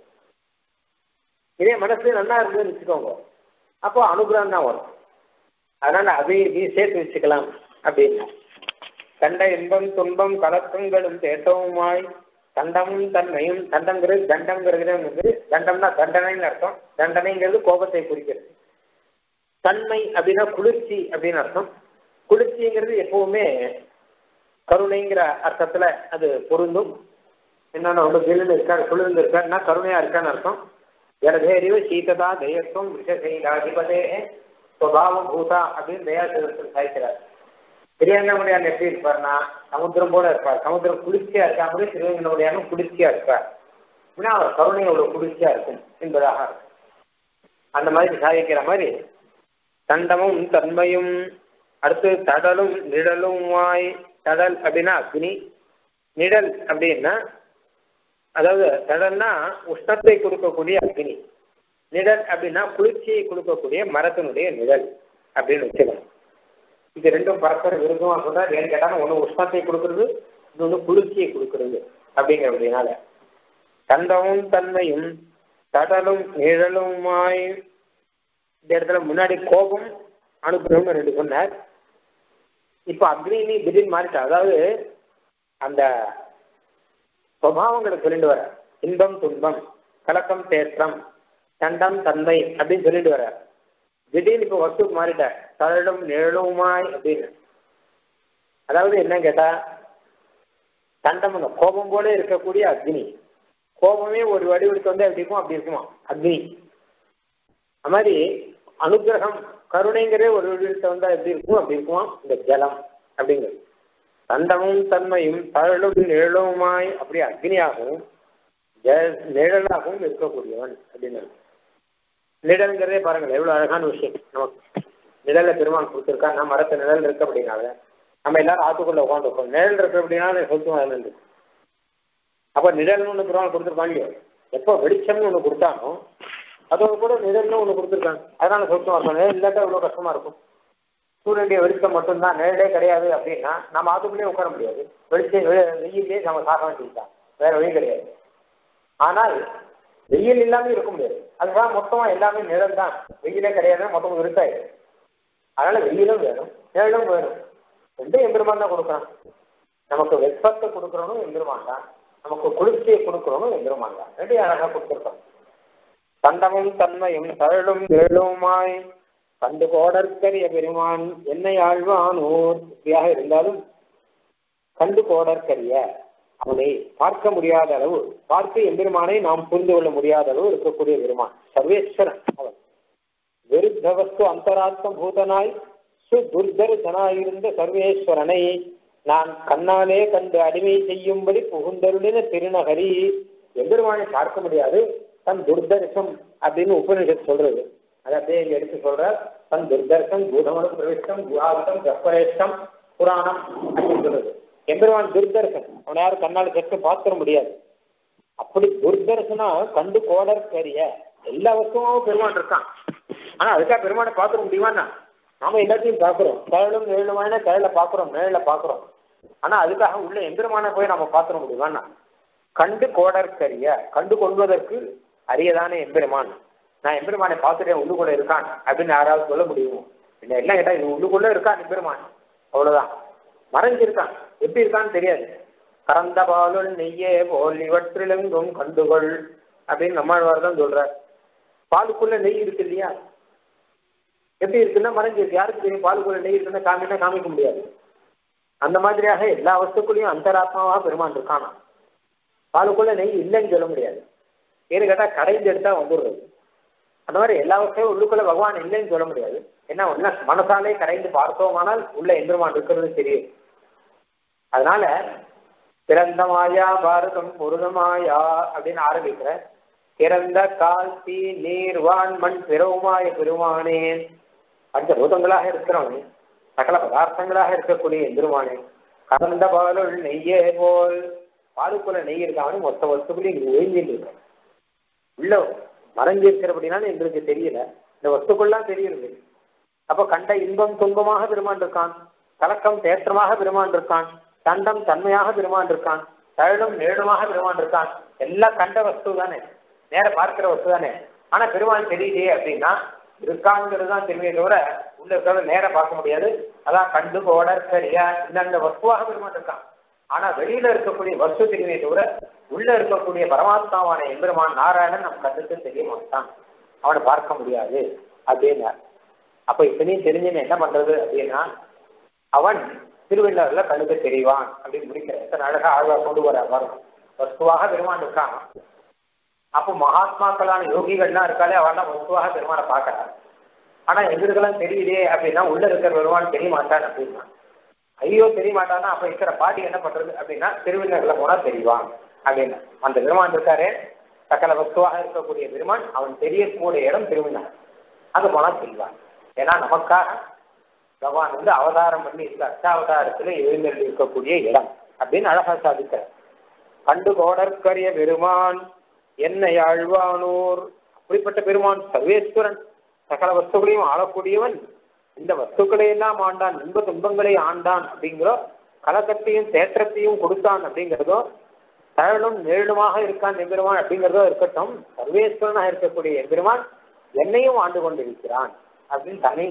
இதே மனசு நல்லா இருந்ததுன்னு வச்சுக்கோங்க, அப்போ அனுகிரகம் தான் வரும். அதனால அதையும் நீ சேர்த்து வச்சுக்கலாம் அப்படின்னா. கண்ட இன்பம் துன்பம் கலக்கங்களும் தேட்டவுமாய் தண்டமும் தன்மையும், தண்டங்கிறது தண்டங்கிறது வந்து தண்டம்னா தண்டனைன்னு அர்த்தம். தண்டனைங்கிறது கோபத்தை குறிக்கிறது. தன்மை அப்படின்னா குளிர்ச்சி அப்படின்னு அர்த்தம். குளிர்ச்சிங்கிறது எப்பவுமே கருணைங்கிற அர்த்தத்துல அது பொருந்தும். என்னன்னா ஒன்று ஜெல்லுன்னு இருக்காரு, குளிர்ந்து இருக்காருன்னா கருணையா இருக்கான்னு அர்த்தம். ஜலதேரிவ சீததா தயத்துவம் விஷசைலாதிபதே சுபாவம் பூதா அப்படின்னு தயாசிரத்தில் சாய்க்கிறார். திருவேங்கடமுடியான் எப்படி இருப்பார்னா சமுத்திரம் போல இருப்பார். சமுத்திரம் குளிர்ச்சியா இருக்கா அப்படி திருவேங்கடமுடியானும் குளிர்ச்சியா இருப்பார். அப்படின்னா அவர் கருணையோட குளிர்ச்சியா இருக்கும் என்பதாக இருக்கும். அந்த மாதிரி சாதிக்கிற மாதிரி தண்டமும் தன்மையும், அடுத்து தடலும் நிழலுமாய். தடல் அப்படின்னா அக்னி, நிழல் அப்படின்னா அதாவது தடல்னா உஷ்ணத்தை கொடுக்கக்கூடிய அக்னி, நிழல் அப்படின்னா குளிர்ச்சியை கொடுக்கக்கூடிய மரத்தினுடைய நிழல் அப்படின்னு வச்சுக்கணும். இது ரெண்டும் பரஸ்பர விருதுமா சொல்றாரு. ஏன்னு கேட்டாலும் ஒன்று உஷ்ணத்தை கொடுக்கறது, இன்னொன்று குளிர்ச்சியை கொடுக்கறது அப்படிங்கிறதுனால தண்டமும் தன்மையும் தடலும் நிழலுமாய். இந்த இடத்துல முன்னாடி கோபம் அனுகிரகம் ரெண்டு சொன்னார். இப்போ அக்னி திடீர்னு மாறிட்டா. அதாவது அந்த சுபாவங்களை சொல்லிட்டு வர, இன்பம் துன்பம் கலக்கம் தேற்றம் தண்டம் தன்மை அப்படின்னு சொல்லிட்டு வர. திடீர்னு இப்போ வஸ்துக்கு மாறிட்டார், தழலும் நிழலுமாய் அப்படின்னு. அதாவது என்ன கேட்டா தண்டம் கோபம் போல இருக்கக்கூடிய அக்னி, கோபமே ஒரு வடிவெடுத்து வந்து எப்படி இருக்கும் அப்படி இருக்குமா அக்னி. அது மாதிரி அனுகிரகம் கருணைங்கிறே ஒரு வடிவெடுத்து வந்தா எப்படி இருக்கும் அப்படி இருக்குமா இந்த ஜலம் அப்படிங்கிறது. தண்டமும் தன்மையும் தழலும் நிழலுமாய் அப்படி அக்னியாகவும் நிழலாகவும் இருக்கக்கூடியவன் அப்படின்னு. நிழல்ங்கிறதே பாருங்கள் எவ்வளவு அழகான விஷயம். நமக்கு நிழல்ல பெருமான் கொடுத்துருக்கா. நம்ம மரத்து நிழல் இருக்கு அப்படின்னால நம்ம எல்லாரும் ஆத்துக்குள்ள உட்காந்துருக்கோம். நிழல் இருக்கு அப்படின்னாலும் சொல்லுவோம் அதுல இருந்து. அப்ப நிழல்னு ஒண்ணு பெருமான் கொடுத்துருப்பாங்க. எப்போ வெளிச்சம்னு ஒண்ணு கொடுத்தாலும் அதோட கூட நிழல்னு ஒண்ணு கொடுத்துருக்காங்க. அதனால சொல்லுவோம் இருக்கும். நிழல் இல்லாட்டா எவ்வளவு கஷ்டமா இருக்கும். சூரியனுடைய வெளிச்சம் மட்டும்தான், நிழலே கிடையாது அப்படின்னா நம்ம ஆத்துக்குள்ளேயே உட்கார முடியாது. வெளிச்சம் வெயிலே நம்ம சாக வேண்டியதுதான், வேற வழி கிடையாது. ஆனால் வெயில் இல்லாம இருக்க முடியாது. அதுதான் மொத்தமா எல்லாமே நிழல் தான், வெயிலே கிடையாது, மொத்தம் இருக்காது. அதனால வெயிலும் வேணும் நிழலும் வேணும். ரெண்டும் எம்பெருமான் தான் கொடுக்குறான். நமக்கு வெப்பத்தை கொடுக்குறவனும் எம்பெருமான் தான், நமக்கு குளிர்ச்சியை கொடுக்குறவனும் எம்பெருமான் தான். ரெண்டையும் அழகா கொடுத்துருக்கோம். தண்டமும் தன்மையும் தழலும் நிழலுமாய் கண்டு கோடற்கரிய பெருமான் என்னை ஆழ்வானோர். இப்படியாக இருந்தாலும் கண்டு கோடற்கரிய அவனை பார்க்க முடியாத அளவு, பார்த்து எம்பெருமானை நாம் புரிந்து கொள்ள முடியாத அளவு இருக்கக்கூடிய பெருமான் சர்வேஸ்வரன். அவன் விருத்தவஸ்து அந்தராத்ம பூதனாய் சுதுர்தர்சனாயிருந்த சர்வேஸ்வரனை நான் கண்ணாலே கண்டு அடிமை செய்யும்படி புகுந்தருளின திருநகரி. எம்பெருமானை பார்க்க முடியாது, தன் துர்தர்சம் அப்படின்னு உபநிஷத்து சொல்றது. அதை அப்படியே இங்க எடுத்து சொல்ற. தன் துர்தர்சம் பூதமனம் பிரவிஷ்டம் குஹாவிதம் கற்பரேஷ்டம் புராணம் அப்படின்னு சொல்றது. எம்பெருமான் துர்தர்சன், அவனை யாரும் கண்ணால் கற்று பார்த்துட முடியாது. அப்படி துர்தர்சனா கண்டு கோடற்கரிய எல்லா வஸ்துவும் பெருமான் இருக்கான். ஆனா அதுக்காக பெருமானை பார்த்துட முடியுமாண்ணா? நாம எல்லாத்தையும் பார்க்கிறோம், கழலும் நிழலுமான கழல பார்க்கிறோம், நிழல பார்க்கிறோம். ஆனா அதுக்காக உள்ள எம்பெருமானை போய் நம்ம பார்த்துட முடியுமாண்ணா? கண்டு கோடற்கரிய கண்டு கொள்வதற்கு அரியதானே எம்பெருமான். நான் எம்பெருமானை பார்த்துட்டேன் உள்ளுக்குள்ள இருக்கான் அப்படின்னு யாராவது சொல்ல முடியுமோ? இல்லை எல்லாம் கேட்டா இது உள்ளுக்குள்ள இருக்கான் எம்பெருமான், அவ்வளவுதான். மறைஞ்சிருக்கான், எப்படி இருக்கான்னு தெரியாது. கறந்த பாலுள் நெய்யே போல் இவற்றிலெங்கும் கண்டுகொள் அப்படின்னு நம்மாழ்வார் தான் சொல்றார். பாலுக்குள்ள நெய் இருக்கு இல்லையா, எப்படி இருக்குன்னா மறைஞ்சிருக்கு. யாருக்கு தெரியும்? பாலுக்குள்ள நெய் இருக்குன்னா காமினா காமிக்க முடியாது. அந்த மாதிரியாக எல்லா வஸ்துக்குள்ளேயும் அந்தராத்மாவாக பெருமான் இருக்கானா. பாலுக்குள்ள நெய் இல்லைன்னு சொல்ல முடியாது. ஏன்னு கேட்டா கடைந்து எடுத்தா வந்துடுறது. அந்த மாதிரி எல்லா வகையும் உள்ளுக்குள்ள பகவான் இல்லைன்னு சொல்ல முடியாது. ஏன்னா ஒன்னா மனசாலே கரைந்து பார்த்தோமானால் உள்ள எம்பெருமான் இருக்கிறது தெரியும். அதனால பிறந்த மாயா பாரதம் பொருதமாயா அப்படின்னு ஆரம்பிக்கிற பிறந்த கால் தீ நீர் வான் மண் பிறவுமாய பெருமானே, பஞ்சபூதங்களாக இருக்கிறவனே, சகல பதார்த்தங்களாக இருக்கக்கூடிய எம்பெருமானே, கலந்த பாலுள் நெய்யே போல் பாலுக்குள்ள நெய் இருக்கான்னு மொத்த வஸ்துக்குள்ளேயும் ஒழிஞ்சிட்டு இருக்க. உள்ள மறைஞ்சிருக்கிறபடினாலும் எங்களுக்கு தெரியல, இந்த வஸ்துக்குள்ளாம் தெரியுது. அப்போ கண்ட இன்பம் துன்பமாக பெருமான் இருக்கான், கலக்கம் தேற்றமாக பெருமான் இருக்கான், தண்டம் தன்மையாக பெருமான் இருக்கான், தழும் நேழுமாக பெருமான் இருக்கான். எல்லாம் கண்ட வஸ்து தானே, நேர பார்க்கிற வஸ்து தானே. ஆனா பெருமான் தெரியலையே அப்படின்னா இருக்காங்கிறது தான் தெரியுமே தவிர உள்ள இருக்கிறத நேர பார்க்க முடியாது. அதான் கண்டு கோட சரியா இந்த வஸ்துவாக பெருமான் இருக்கான். ஆனா வெளியில இருக்கக்கூடிய வஸ்து தெரியுமே தவிர உள்ள இருக்கக்கூடிய பரமாத்மாவான எம்பெருமான் நாராயணன் நம் கண்ணுக்கு தெரிய மாட்டான், அவனை பார்க்க முடியாது அப்படின்னா. அப்ப இத்தனையும் தெரிஞ்சுன்னு என்ன பண்றது அப்படின்னா அவன் திருவள்ளுவர்ல கண்ணுக்கு தெரிவான் அப்படின்னு முடிக்கிற எத்தனை அழகா ஆழ்வார் கொண்டு வர வரும். வஸ்துவாக பெருமான் இருக்கான். அப்போ மகாத்மாக்களான யோகிகள்லாம் இருக்காலே அவெல்லாம் வஸ்துவாக பெருமானை பார்க்கறான். ஆனா எங்களுக்கெல்லாம் தெரியலையே அப்படின்னா உள்ள இருக்கிற பெருமான் தெரிய மாட்டான் அப்படின்னா. ஐயோ தெரிய மாட்டான்னா அப்ப இருக்கிற பாட்டி என்ன பண்றது அப்படின்னா திருவிழாக்களை போனா தெரிவான் அப்படின்னா. அந்த பெருமான் இருக்காரு சகல வஸ்துவாக இருக்கக்கூடிய பெருமான், அவன் தெரியக்கூடிய இடம் திருவிழா, அது போனா தெரிவான். ஏன்னா நமக்காக பகவான் வந்து அவதாரம் பண்ணி இருக்க அஷ்டாவதாரத்துல எழுந்தல் இருக்கக்கூடிய இடம் அப்படின்னு அழகா சாதிக்கிறார். கண்டு கோடற்கரிய பெருமான் என்னை ஆழ்வானூர், அப்படிப்பட்ட பெருமான் சர்வேஸ்வரன், சகல வஸ்துகளையும் ஆளக்கூடியவன், இந்த வஸ்துக்களை எல்லாம் ஆண்டான், இன்ப துன்பங்களை ஆண்டான் அப்படிங்கிறோ, கலக்கத்தையும் தேற்றத்தையும் கொடுத்தான் அப்படிங்கிறதோ, தழலும் நேழுமாக இருக்கான் எம்பெருமான் அப்படிங்கிறதோ இருக்கட்டும், சர்வேஸ்வரனாக இருக்கக்கூடிய எம்பெருமான் என்னையும் ஆண்டு கொண்டிருக்கிறான் அப்படின்னு தனி.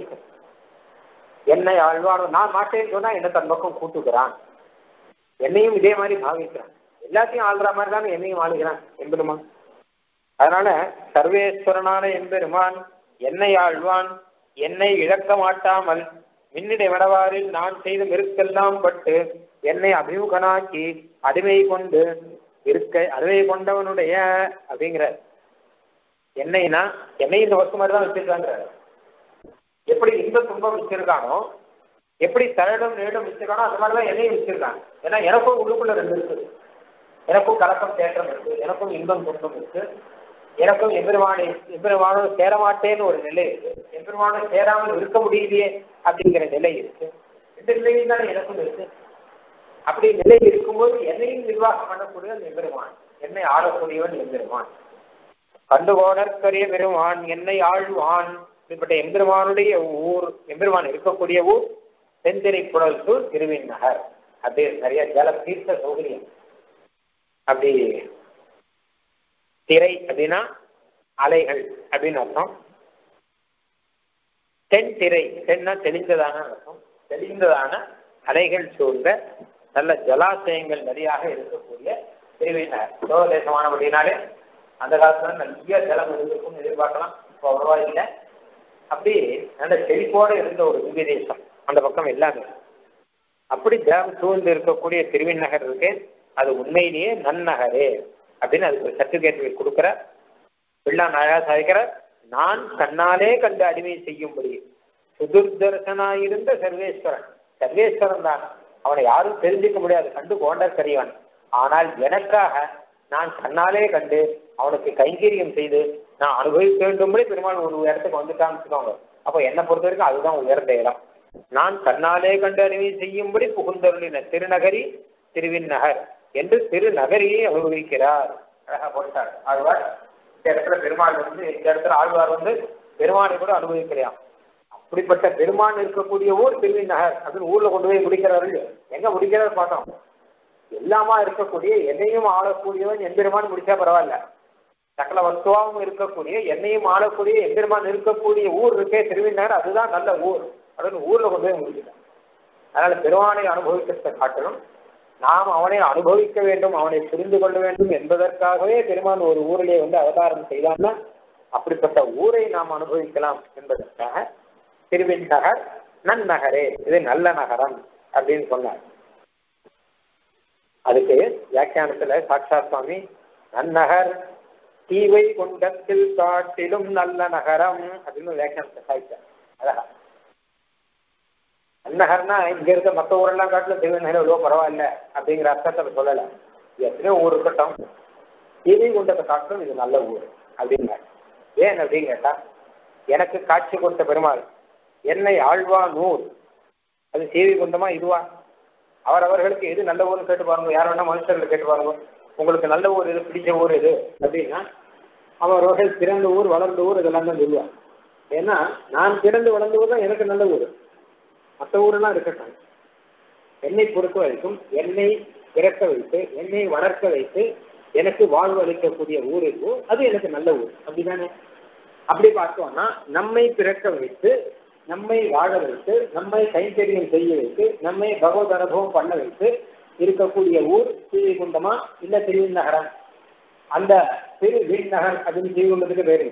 என்னை ஆழ்வானோ, நான் மாட்டேன்னு சொன்னா என்ன தன் பக்கம் கூட்டுக்கிறான், என்னையும் இதே மாதிரி பாவிக்கிறான். எல்லாத்தையும் ஆள்ற மாதிரி தானே என்னையும் ஆளுகிறான் எம்பெருமான். அதனால சர்வேஸ்வரனான எம்பெருமான் என்னை ஆழ்வான், என்னை இழக்க மாட்டாமல் மின்னிடை வடவாரில் நான் செய்த மெருக்கெல்லாம் பட்டு என்னை அபிமுகனாக்கி அடிமை கொண்டு இருக்க அடிமை கொண்டவனுடைய அப்படிங்கிற. என்னைனா என்னை இந்த வஸ்து மாதிரி தான் வச்சிருக்காங்க. எப்படி இன்ப துன்பம் வச்சிருக்கானோ, எப்படி தரடும் நேடும் வச்சிருக்கானோ அந்த மாதிரிதான் என்னையும் வச்சிருக்காங்க. ஏன்னா எனக்கும் உள்ளுக்குள்ள ரெண்டு இருக்குது. எனக்கும் கலக்கம் தேற்றம் இருக்கு, எனக்கும் இன்பம் துன்பம் இருக்கு, எனக்கும் எம்பெருமானை எம்பெருமானும் சேரமாட்டேன்னு ஒரு நிலை இருக்கு, எம்பெருமானும் சேராமல் இருக்க முடியலையே அப்படிங்கிற நிலை இருக்கு. இந்த நிலையில் தானே எனக்கும் இருக்கு. அப்படி நிலை இருக்கும்போது என்னையும் நிர்வாகம் பண்ணக்கூடிய எம்பெருமான், என்னை ஆளக்கூடியவன் எம்பெருமான். கண்டுகோடற்கரிய பெருமான் என்னை ஆழ்வான். இப்படிப்பட்ட எம்பெருமானுடைய ஊர், எம்பெருமான் இருக்கக்கூடிய ஊர் தென்திரை புழல் திருவின் நகர். அப்படி நிறைய ஜல தீர்த்த சௌகரியம். அப்படி திரை அப்படின்னா அலைகள் அப்படின்னு அர்த்தம். தென் திரை, தென்னா தெளிந்ததான அர்த்தம். தெளிந்ததான அலைகள் சூழ்ந்த நல்ல ஜலாசயங்கள் நிறையாக இருக்கக்கூடிய திருவின் நகர். சோதேசமான அப்படின்னாலே அந்த காலத்துல நிறைய ஜலம் இருந்திருக்கும் எதிர்பார்க்கலாம். இப்போ அவ்வளவா இல்லை. அப்படி நல்ல செழிப்போட இருந்த ஒரு திவ்ய தேசம் அந்த பக்கம் எல்லாமே. அப்படி ஜலம் சூழ்ந்து இருக்கக்கூடிய திருவின் நகர் இருக்கு. அது உண்மையிலேயே நன்னகரே அப்படின்னு அதுக்கு ஒரு சர்டிபிகேட் கொடுக்குற பிள்ளா நாயா சாதிக்கிற. நான் கண்ணாலே கண்டு அடிமை செய்யும்படி சுதுர்தர்சனாயிருந்த சர்வேஸ்வரன், சர்வேஸ்வரன் தான், அவனை யாரும் தெரிஞ்சுக்க முடியாது, கண்டு கோண்டற்கரியவன். ஆனால் எனக்காக நான் கண்ணாலே கண்டு அவனுக்கு கைங்கரியம் செய்து நான் அனுபவிக்க வேண்டும்படி பெருமாள் ஒரு இடத்துக்கு வந்துட்டான்னு வச்சுக்கோங்க. அப்போ என்னை பொறுத்த வரைக்கும் அதுதான் உயர்ந்த இடம். நான் கண்ணாலே கண்டு அடிமை செய்யும்படி புகுந்தருளின திருநகரி திருவின் நகர் என்று திருநகரியை அனுபவிக்கிறார். அழகா போட்டார் ஆழ்வார். இந்த இடத்துல பெருமாள் வந்து, இந்த இடத்துல ஆழ்வார் வந்து பெருமானை கூட அனுபவிக்கிறான். அப்படிப்பட்ட பெருமான் இருக்கக்கூடிய ஊர் திருவின் நகர் அப்படின்னு ஊர்ல கொண்டு போய் முடிக்கிறாரு. எங்க முடிக்கிறாரு பார்த்தோம். எல்லாமா இருக்கக்கூடிய என்னையும் ஆளக்கூடியவன் எம்பெருமான் முடிச்சா பரவாயில்ல. சகல வஸ்துவாகவும் இருக்கக்கூடிய என்னையும் ஆளக்கூடிய எம்பெருமான் இருக்கக்கூடிய ஊர் இருக்கே திருவிண்ணார், அதுதான் நல்ல ஊர் அப்படின்னு ஊர்ல கொண்டு போய் முடிச்சுட்டான். அதனால பெருமானை அனுபவிக்கிறத காட்டணும், நாம் அவனை அனுபவிக்க வேண்டும், அவனை புரிந்து கொள்ள வேண்டும் என்பதற்காகவே பெருமான் ஒரு ஊரிலே வந்து அவதாரம் செய்தான்னா அப்படிப்பட்ட ஊரை நாம் அனுபவிக்கலாம் என்பதற்காக திருவிண்ணகர் நன்னகரே, இது நல்ல நகரம் அப்படின்னு சொன்னார். அதுக்கு வியாக்கியானத்துல சாட்சாத் சுவாமி நன்னகர் தீவை குண்டத்தில் காட்டிலும் நல்ல நகரம் அப்படின்னு வியாக்கியானத்தை சாய்ச்சார். அழகா நன்னகர்னா இங்க இருக்க மற்ற ஊரெல்லாம் காட்டிலும் திருவண்ணகர் எவ்வளோ பரவாயில்ல அப்படிங்கிற அர்த்தத்தை சொல்லலை. எத்தனையோ ஊர் இருக்கட்டும், தீவை குண்டத்தை காட்டிலும் இது நல்ல ஊர் அப்படின்னாரு. ஏன் அப்படின்னு கேட்டா, எனக்கு காட்சி கொடுத்த பெருமாள் என்னை ஆழ்வா நூல், அது சீவி குண்டமா இதுவா, அவர் அவர்களுக்கு எது நல்ல ஊர்னு கேட்டு பாருங்க. யார் வேணா மனுஷர்கள் கேட்டு பாருங்க, உங்களுக்கு நல்ல ஊர் எது, பிடிச்ச ஊர் எது அப்படின்னா அவர்கள் பிறந்த ஊர் வளர்ந்த ஊர் இதெல்லாம் தான் சொல்லுவாங்க. ஏன்னா நான் பிறந்து வளர்ந்த ஊர் தான் எனக்கு நல்ல ஊர், மற்ற ஊரெல்லாம் இருக்கட்டும். என்னை பொறுத்த வரைக்கும் என்னை பிறக்க வைத்து என்னை வளர்க்க வைத்து எனக்கு வாழ்வு அளிக்கக்கூடிய ஊர் எதுவோ அது எனக்கு நல்ல ஊர். அப்படிதானே? அப்படி பார்த்தோம்னா நம்மை பிறக்க வைத்து நம்மை வாழ வைத்து நம்மை கைங்கரியம் செய்ய வைத்து நம்மை பகவத் அனுபவம் பண்ண வைத்து இருக்கக்கூடிய ஊர் ஸ்ரீகுண்டமா இல்ல திருவிண்ணகரம்? அந்த திரு வில் நகர் அப்படின்னு ஸ்ரீகுண்டத்துக்கு பேரு.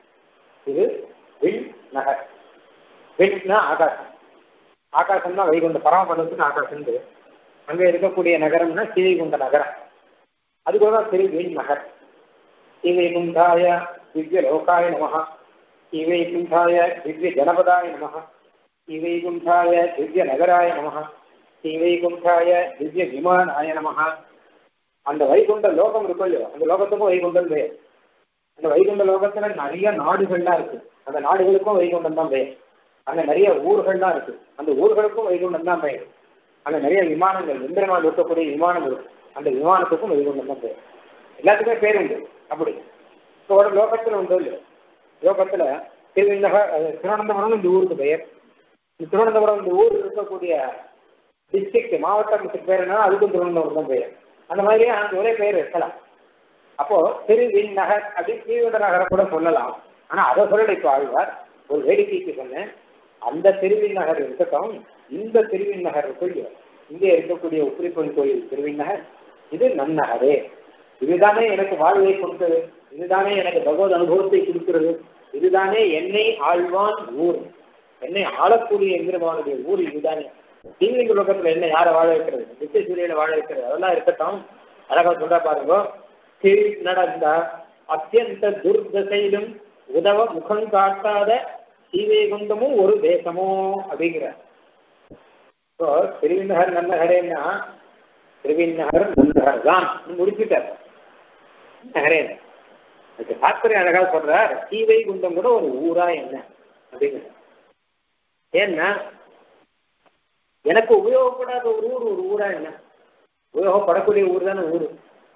இது வில் நகர். வில்னா ஆகாசம், ஆகாசம் தான் வைகுண்ட பரமபதத்துக்கு ஆகாசம். அங்க இருக்கக்கூடிய நகரம்னா ஸ்ரீகுண்ட நகரம். அதுக்குதான் திரு வில் நகர். ஸ்ரீவைகுண்டாய திவ்ய லோகாய நமஹ, ஸ்ரீவைகுண்டாய திவ்ய ஜனபதாய நமஹ, ஸ்ரீவைகுண்டாய திவ்ய நகராய நமஹ, ஸ்ரீவைகுண்டாய திவ்ய விமானாய நமஹ. அந்த வைகுண்ட லோகம் இருக்கும் இல்லையோ, அந்த லோகத்துக்கும் வைகுண்டம் பெயர். அந்த வைகுண்ட லோகத்துல நிறைய நாடுகள்லாம் இருக்கு, அந்த நாடுகளுக்கும் வைகுண்டம் தான் பெயர். அங்க நிறைய ஊர்கள்லாம் இருக்கு, அந்த ஊர்களுக்கும் வைகுண்டம் தான் பெயர். அங்க நிறைய விமானங்கள், இந்திரனால் இருக்கக்கூடிய விமானம் இருக்கு, அந்த விமானத்துக்கும் வைகுண்டம் தான் பெயர். எல்லாத்துக்குமே பேர் உண்டு. அப்படி இப்போ ஒரு லோகத்துல உண்டு இல்லையோ, லோகத்துல திருவிண்ணகர் திருவனந்தபுரம் இந்த ஊருக்கு பெயர். இந்த திருவனந்தபுரம் இந்த ஊர் இருக்கக்கூடிய டிஸ்ட்ரிக்ட் மாவட்டத்துக்கு பேர் என்னன்னா அதுக்கும் திருவனந்தபுரம் தான் பெயர். அந்த மாதிரியே அந்த ஒரே பெயர் இருக்கலாம். அப்போ திருவிண்ணகர் அப்படின்னு ஸ்ரீவிண்ட நகரை கூட சொல்லலாம். ஆனா அதை சொல்லலை. இப்போ ஆழ்வார் ஒரு வேடிக்கைக்கு சொன்னேன், அந்த திருவிண்ணகர் இருக்கட்டும், இந்த திருவிண்ணகர் இருக்கு இங்கே இருக்கக்கூடிய உப்பிரிப்பொன் கோயில் திருவிண்ணகர், இது நன்னகரே, இதுதானே எனக்கு வாழ்வை கொடுத்தது, இதுதானே எனக்கு பகவத் அனுபவத்தை கொடுக்கிறது, இதுதானே என்னை ஆழ்வான் ஊர், என்னை ஆளக்கூடிய எந்திரமானுடைய ஊர் இதுதானே. தீவிர லோகத்துல என்ன யாரை வாழ வைக்கிறது, நித்திய சூரியனை வாழ வைக்கிறது, அதெல்லாம் இருக்கட்டும். அழகா சொல்ற பாருங்க, கீழ் நடந்த அத்தியந்த துர்தசையிலும் உதவ முகம் காட்டாத ஸ்ரீவைகுண்டமும் ஒரு தேசமோ அப்படிங்கிற. இப்போ திருவிண்ணகர் நன்னகரேன்னா திருவிண்ணகர் நன்னகர் தான் முடிச்சுட்டார். நகரே அதுக்கு தாத்பரியம் அழகா சொல்றார், ஸ்ரீவைகுண்டம் கூட ஒரு ஊரா என்ன அப்படிங்கிற. ஏன்னா எனக்கு உபயோகப்படாத ஒரு ஊர் ஒரு ஊரா என்ன? உபயோகப்படக்கூடிய ஊர் தானே ஊரு.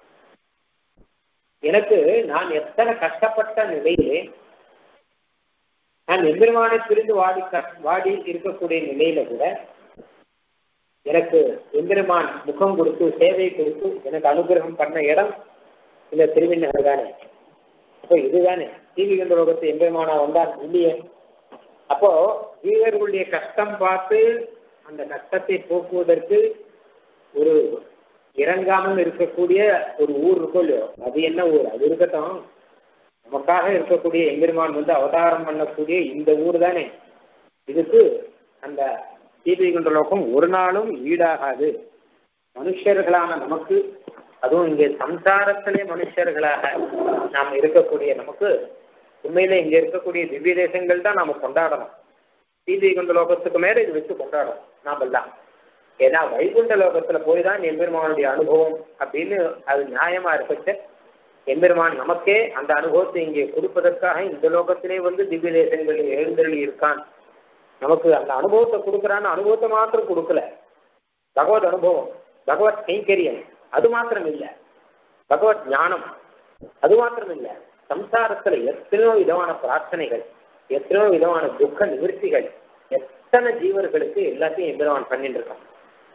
எனக்கு நான் எத்தனை கஷ்டப்பட்ட நிலையிலே, நான் எம்பெருமானை பிரிந்து வாடி வாடி இருக்கக்கூடிய நிலையில கூட எனக்கு எம்பெருமான் முகம் கொடுத்து சேவை கொடுத்து எனக்கு அனுகிரகம் பண்ண இடம் இந்த திருவிண்ணகர் தானே. அப்போ இதுதானே ஸ்ரீவைகுண்ட லோகத்து எம்பெருமானா வந்தான் இல்லையே. அப்போ ஜீவர்களுடைய கஷ்டம் பார்த்து அந்த கஷ்டத்தை போக்குவதற்கு ஒரு இறங்காமல் இருக்கக்கூடிய ஒரு ஊர் இருக்கும் இல்லையோ, அது என்ன ஊர்? அது இருக்கட்டும், நமக்காக இருக்கக்கூடிய எம்பெருமான் வந்து அவதாரம் பண்ணக்கூடிய இந்த ஊர் தானே. இதுக்கு அந்த ஸ்ரீவைகுண்ட லோகம் ஒரு நாளும் ஈடாகாது. மனுஷர்களான நமக்கு, அதுவும் இங்கே சம்சாரத்திலே மனுஷர்களாக நாம் இருக்கக்கூடிய நமக்கு உண்மையில இங்க இருக்கக்கூடிய திவ்ய தேசங்கள் தான் நாம கொண்டாடணும். ஸ்ரீவைகுண்ட லோகத்துக்கு மேல இது வச்சு கொண்டாடணும் நாமெல்லாம். ஏன்னா வைகுண்ட லோகத்துல போய் தான் எம்பெருமானுடைய அனுபவம் அப்படின்னு அது நியாயமா இருக்கச்ச எம்பெருமான் நமக்கே அந்த அனுபவத்தை இங்கே கொடுப்பதற்காக இந்த லோகத்திலே வந்து திவ்ய தேசங்களில் எழுந்தருளி இருக்கான். நமக்கு அந்த அனுபவத்தை கொடுக்குறான்னு அனுபவத்தை மாத்திரம் கொடுக்கல, பகவத் அனுபவம், பகவத் கைங்கரியம் அது மாத்திரம் இல்லை, பகவத் ஞானம் அது மாத்திரம் இல்லை. சம்சாரத்துல எத்தனையோ விதமான பிரார்த்தனைகள், எத்தனையோ விதமான துக்க நிவர்த்திகள், எத்தனை ஜீவர்களுக்கு எல்லாத்தையும் எம்பெருமான் பண்ணிட்டு இருக்கான்.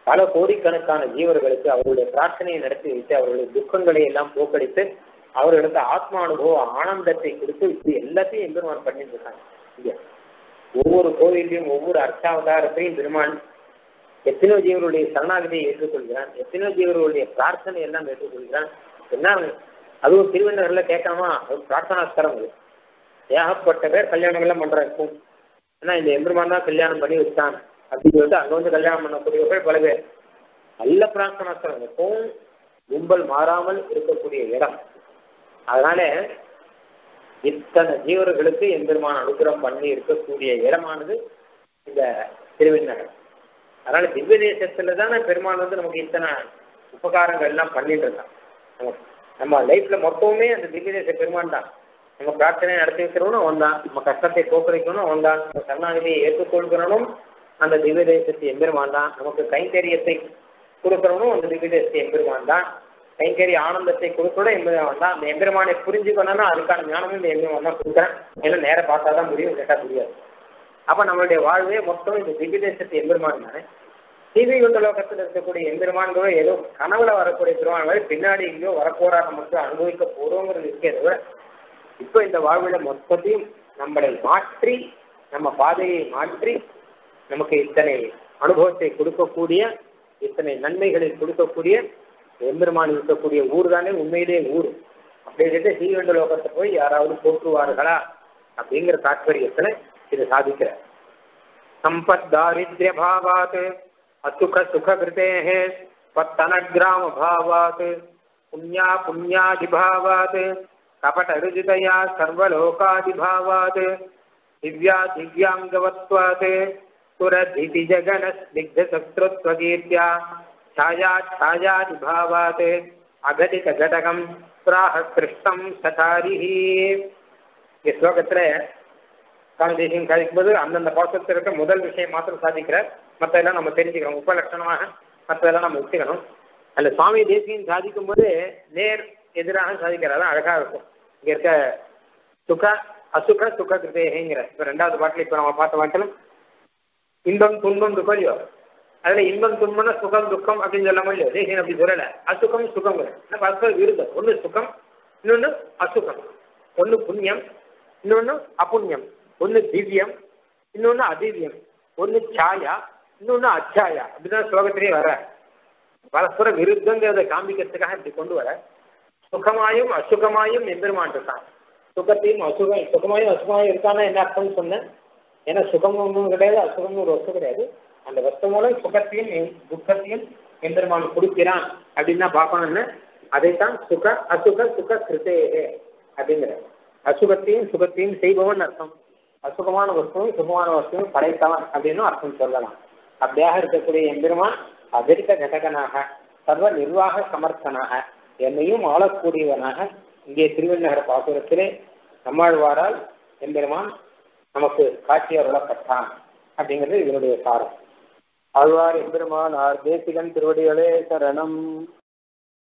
பல கோடிக்கணக்கான ஜீவர்களுக்கு அவர்களுடைய பிரார்த்தனையை நடத்தி வைத்து அவர்களுடைய துக்கங்களை எல்லாம் போக்கடித்து அவர்களுக்கு ஆத்மா அனுபவ ஆனந்தத்தை கொடுத்து இது எல்லாத்தையும் எம்பெருமான் பண்ணிட்டு இருக்காங்க. இங்க ஒவ்வொரு கோவிலையும் ஒவ்வொரு அர்ச்சாவதாரத்தையும் பெருமான் எத்தனையோ ஜீவர்களுடைய சரணாகதியை ஏற்றுக்கொள்கிறான், எத்தனையோ ஜீவர்களுடைய பிரார்த்தனை எல்லாம் ஏற்றுக்கொள்கிறான். என்ன அதுவும் திருவண்ணூர்ல கேட்காமா ஒரு பிரார்த்தனா ஸ்தலம் அது. ஏகப்பட்ட பேர் கல்யாணம் எல்லாம் பண்றாங்க. ஏன்னா இந்த எம்பெருமான் தான் கல்யாணம் பண்ணி வச்சான் அப்படின்னு சொல்லிட்டு அங்க வந்து கல்யாணம் பண்ணக்கூடியவர்கள் பல பேர். நல்ல பிரார்த்தனா ஸ்தலம், எப்பவும் கும்பல் மாறாமல் இருக்கக்கூடிய இடம். அதனால இத்தனை ஜீவர்களுக்கு எம்பெருமான் அனுகிரகம் பண்ணி இருக்கக்கூடிய இடமானது இந்த திருவெண்ணகர். அதனால திவ்ய தேசத்துல தானே பெருமான் வந்து நமக்கு இத்தனை உபகாரங்கள் எல்லாம் பண்ணிட்டு இருக்கான். நம்ம லைஃப்ல மொத்தமே அந்த திவ்ய தேச பெருமான் தான். நம்ம பிரார்த்தனை நடத்தி வைக்கிறவனும் அவன் தான், நம்ம கஷ்டத்தை போக்குறைக்கணும் அவன் தான், நம்ம சரணாகதியை ஏற்றுக்கொள்கிறவனும் அந்த திவ்ய தேசத்தை எம்பெருமான் தான், நமக்கு கைங்கரியத்தை கொடுக்கிறவனும் அந்த திவ்ய தேசத்தை எம்பெருமான் தான், கைங்கரிய ஆனந்தத்தை கொடுக்கணும் எம்பெருமான் தான். அந்த எம்பெருமானை புரிஞ்சுக்கணும்னா அதுக்கான ஞானமும் இந்த எம்பெருமான் தான் கொடுக்குறேன். ஏன்னா நேரம் பார்த்தா தான் முடியும், கேட்டா முடியாது. அப்ப நம்மளுடைய வாழ்வே மொத்தம் இந்த திவ்ய தேசத்தை எம்பெருமான் தானே. தீவி கொண்ட லோகத்தில் இருக்கக்கூடிய எம்பெருமான்களோ ஏதோ கனவுல வரக்கூடிய பெருமான் மாதிரி பின்னாடி எங்கேயோ வரப்போராக மட்டும் அனுபவிக்க போறோங்கிறது இருக்கிறத இப்போ இந்த வாழ்வில மொத்தத்தையும் நம்மளை மாற்றி நம்ம பாதையை மாற்றி நமக்கு இத்தனை அனுபவத்தை கொடுக்கக்கூடிய இத்தனை நன்மைகளை கொடுக்கக்கூடிய எம்பெருமான் இருக்கக்கூடிய ஊர் தானே உண்மையிலே ஊர். அப்படின்ட்டு தீவிர லோகத்தை போய் யாராவது போற்றுவார்களா அப்படிங்கிற தாற்பயத்துல இது சாதிக்கிற. சம்பத் தாரித்ய பாவாத் அசுக சுக கிருதேஹே பத்தனகிராம பாவாத் புண்ணியா புண்ணியாதி பாவாத் கபட ருஜிதயா சர்வலோகாதி பாவாத் திவ்யா திவ்யாங்கவத்வாத் சுரதிதி ஜகன ஸ்னிக்த சத்ருத்வகீர்த்தியா छाया छायादि भावात् अघटित घटकम प्राह कृष्णम सतारिहि. इस श्लोकத்துல சுவாமி தேசிகன் சாதிக்கும்போது அந்தந்த பாசத்தில் இருக்க முதல் விஷயம் மாத்திரம் சாதிக்கிறார். மற்றதெல்லாம் நம்ம தெரிஞ்சுக்கணும், உபலட்சணமாக மற்றதெல்லாம் நம்ம வச்சுக்கணும். அல்ல சுவாமி தேசிகன் சாதிக்கும் போது நேர் எதிராக சாதிக்கிறார், தான் அழகா இருக்கும். இங்க இருக்க சுக அசுக சுக கிருதேங்கிற இப்ப ரெண்டாவது பாட்டில் இப்ப நம்ம பார்த்த பாட்டிலும் இன்பம் துன்பம் துக்கம் இல்லையோ, அதுல இன்பம் துன்பம்னா சுகம் துக்கம் அப்படின்னு சொல்ல முடியாது. தேசியன் அப்படி சொல்லல, அசுகம் சுகம் பரஸ்பர விருதம். ஒண்ணு சுகம், இன்னொன்னு அசுகம். ஒண்ணு புண்ணியம், இன்னொன்னு அப்புண்ணியம். ஒண்ணு திவ்யம், இன்னொன்னு அதிவ்யம். ஒண்ணு சாயா, இன்னொன்னு அச்சாயா. அப்படிதான் ஸ்லோகத்திலேயே வர பரஸ்பர விருத்தங்கிறத காமிக்கிறதுக்காக இப்படி கொண்டு வர. சுகமாயும் அசுகமாயும் எம்பெருமான் இருக்கான். சுகத்தையும் அசுகம் சுகமாயும் அசுகமாயும் இருக்கான்னா என்ன அர்த்தம்னு சொன்னேன். ஏன்னா சுகம் ஒன்றும் கிடையாது, அசுகம்னு ஒரு வஸ்து கிடையாது. அந்த வஸ்து மூலம் சுகத்தையும் துக்கத்தையும் எம்பெருமான் கொடுக்கிறான் அப்படின்னு தான் பார்க்கணும்னு. அதைத்தான் சுக அசுக சுக கிருத்தேகே அப்படிங்கிற. அசுகத்தையும் சுகத்தையும் செய்பவன் அர்த்தம், அசுகமான வஸ்துவும் சுகமான வஸ்துவும் படைத்தவன் அப்படின்னு அர்த்தம் சொல்லலாம். அப்படியாக இருக்கக்கூடிய எம்பெருமான் அதிர்த்த கடகனாக சர்வ நிர்வாக சமர்த்தனாக என்னையும் ஆளக்கூடியவனாக இங்கே திருவண்ணகர பாசுரத்திலே நம்மாழ்வாரால் எம்பெருமான் நமக்கு காட்சி அருளப்பட்டான் அப்படிங்கிறது இதனுடைய சாரம். ஆழ்வார் எம்பெருமானார் தேசிகன் திருவடிகளே சரணம்.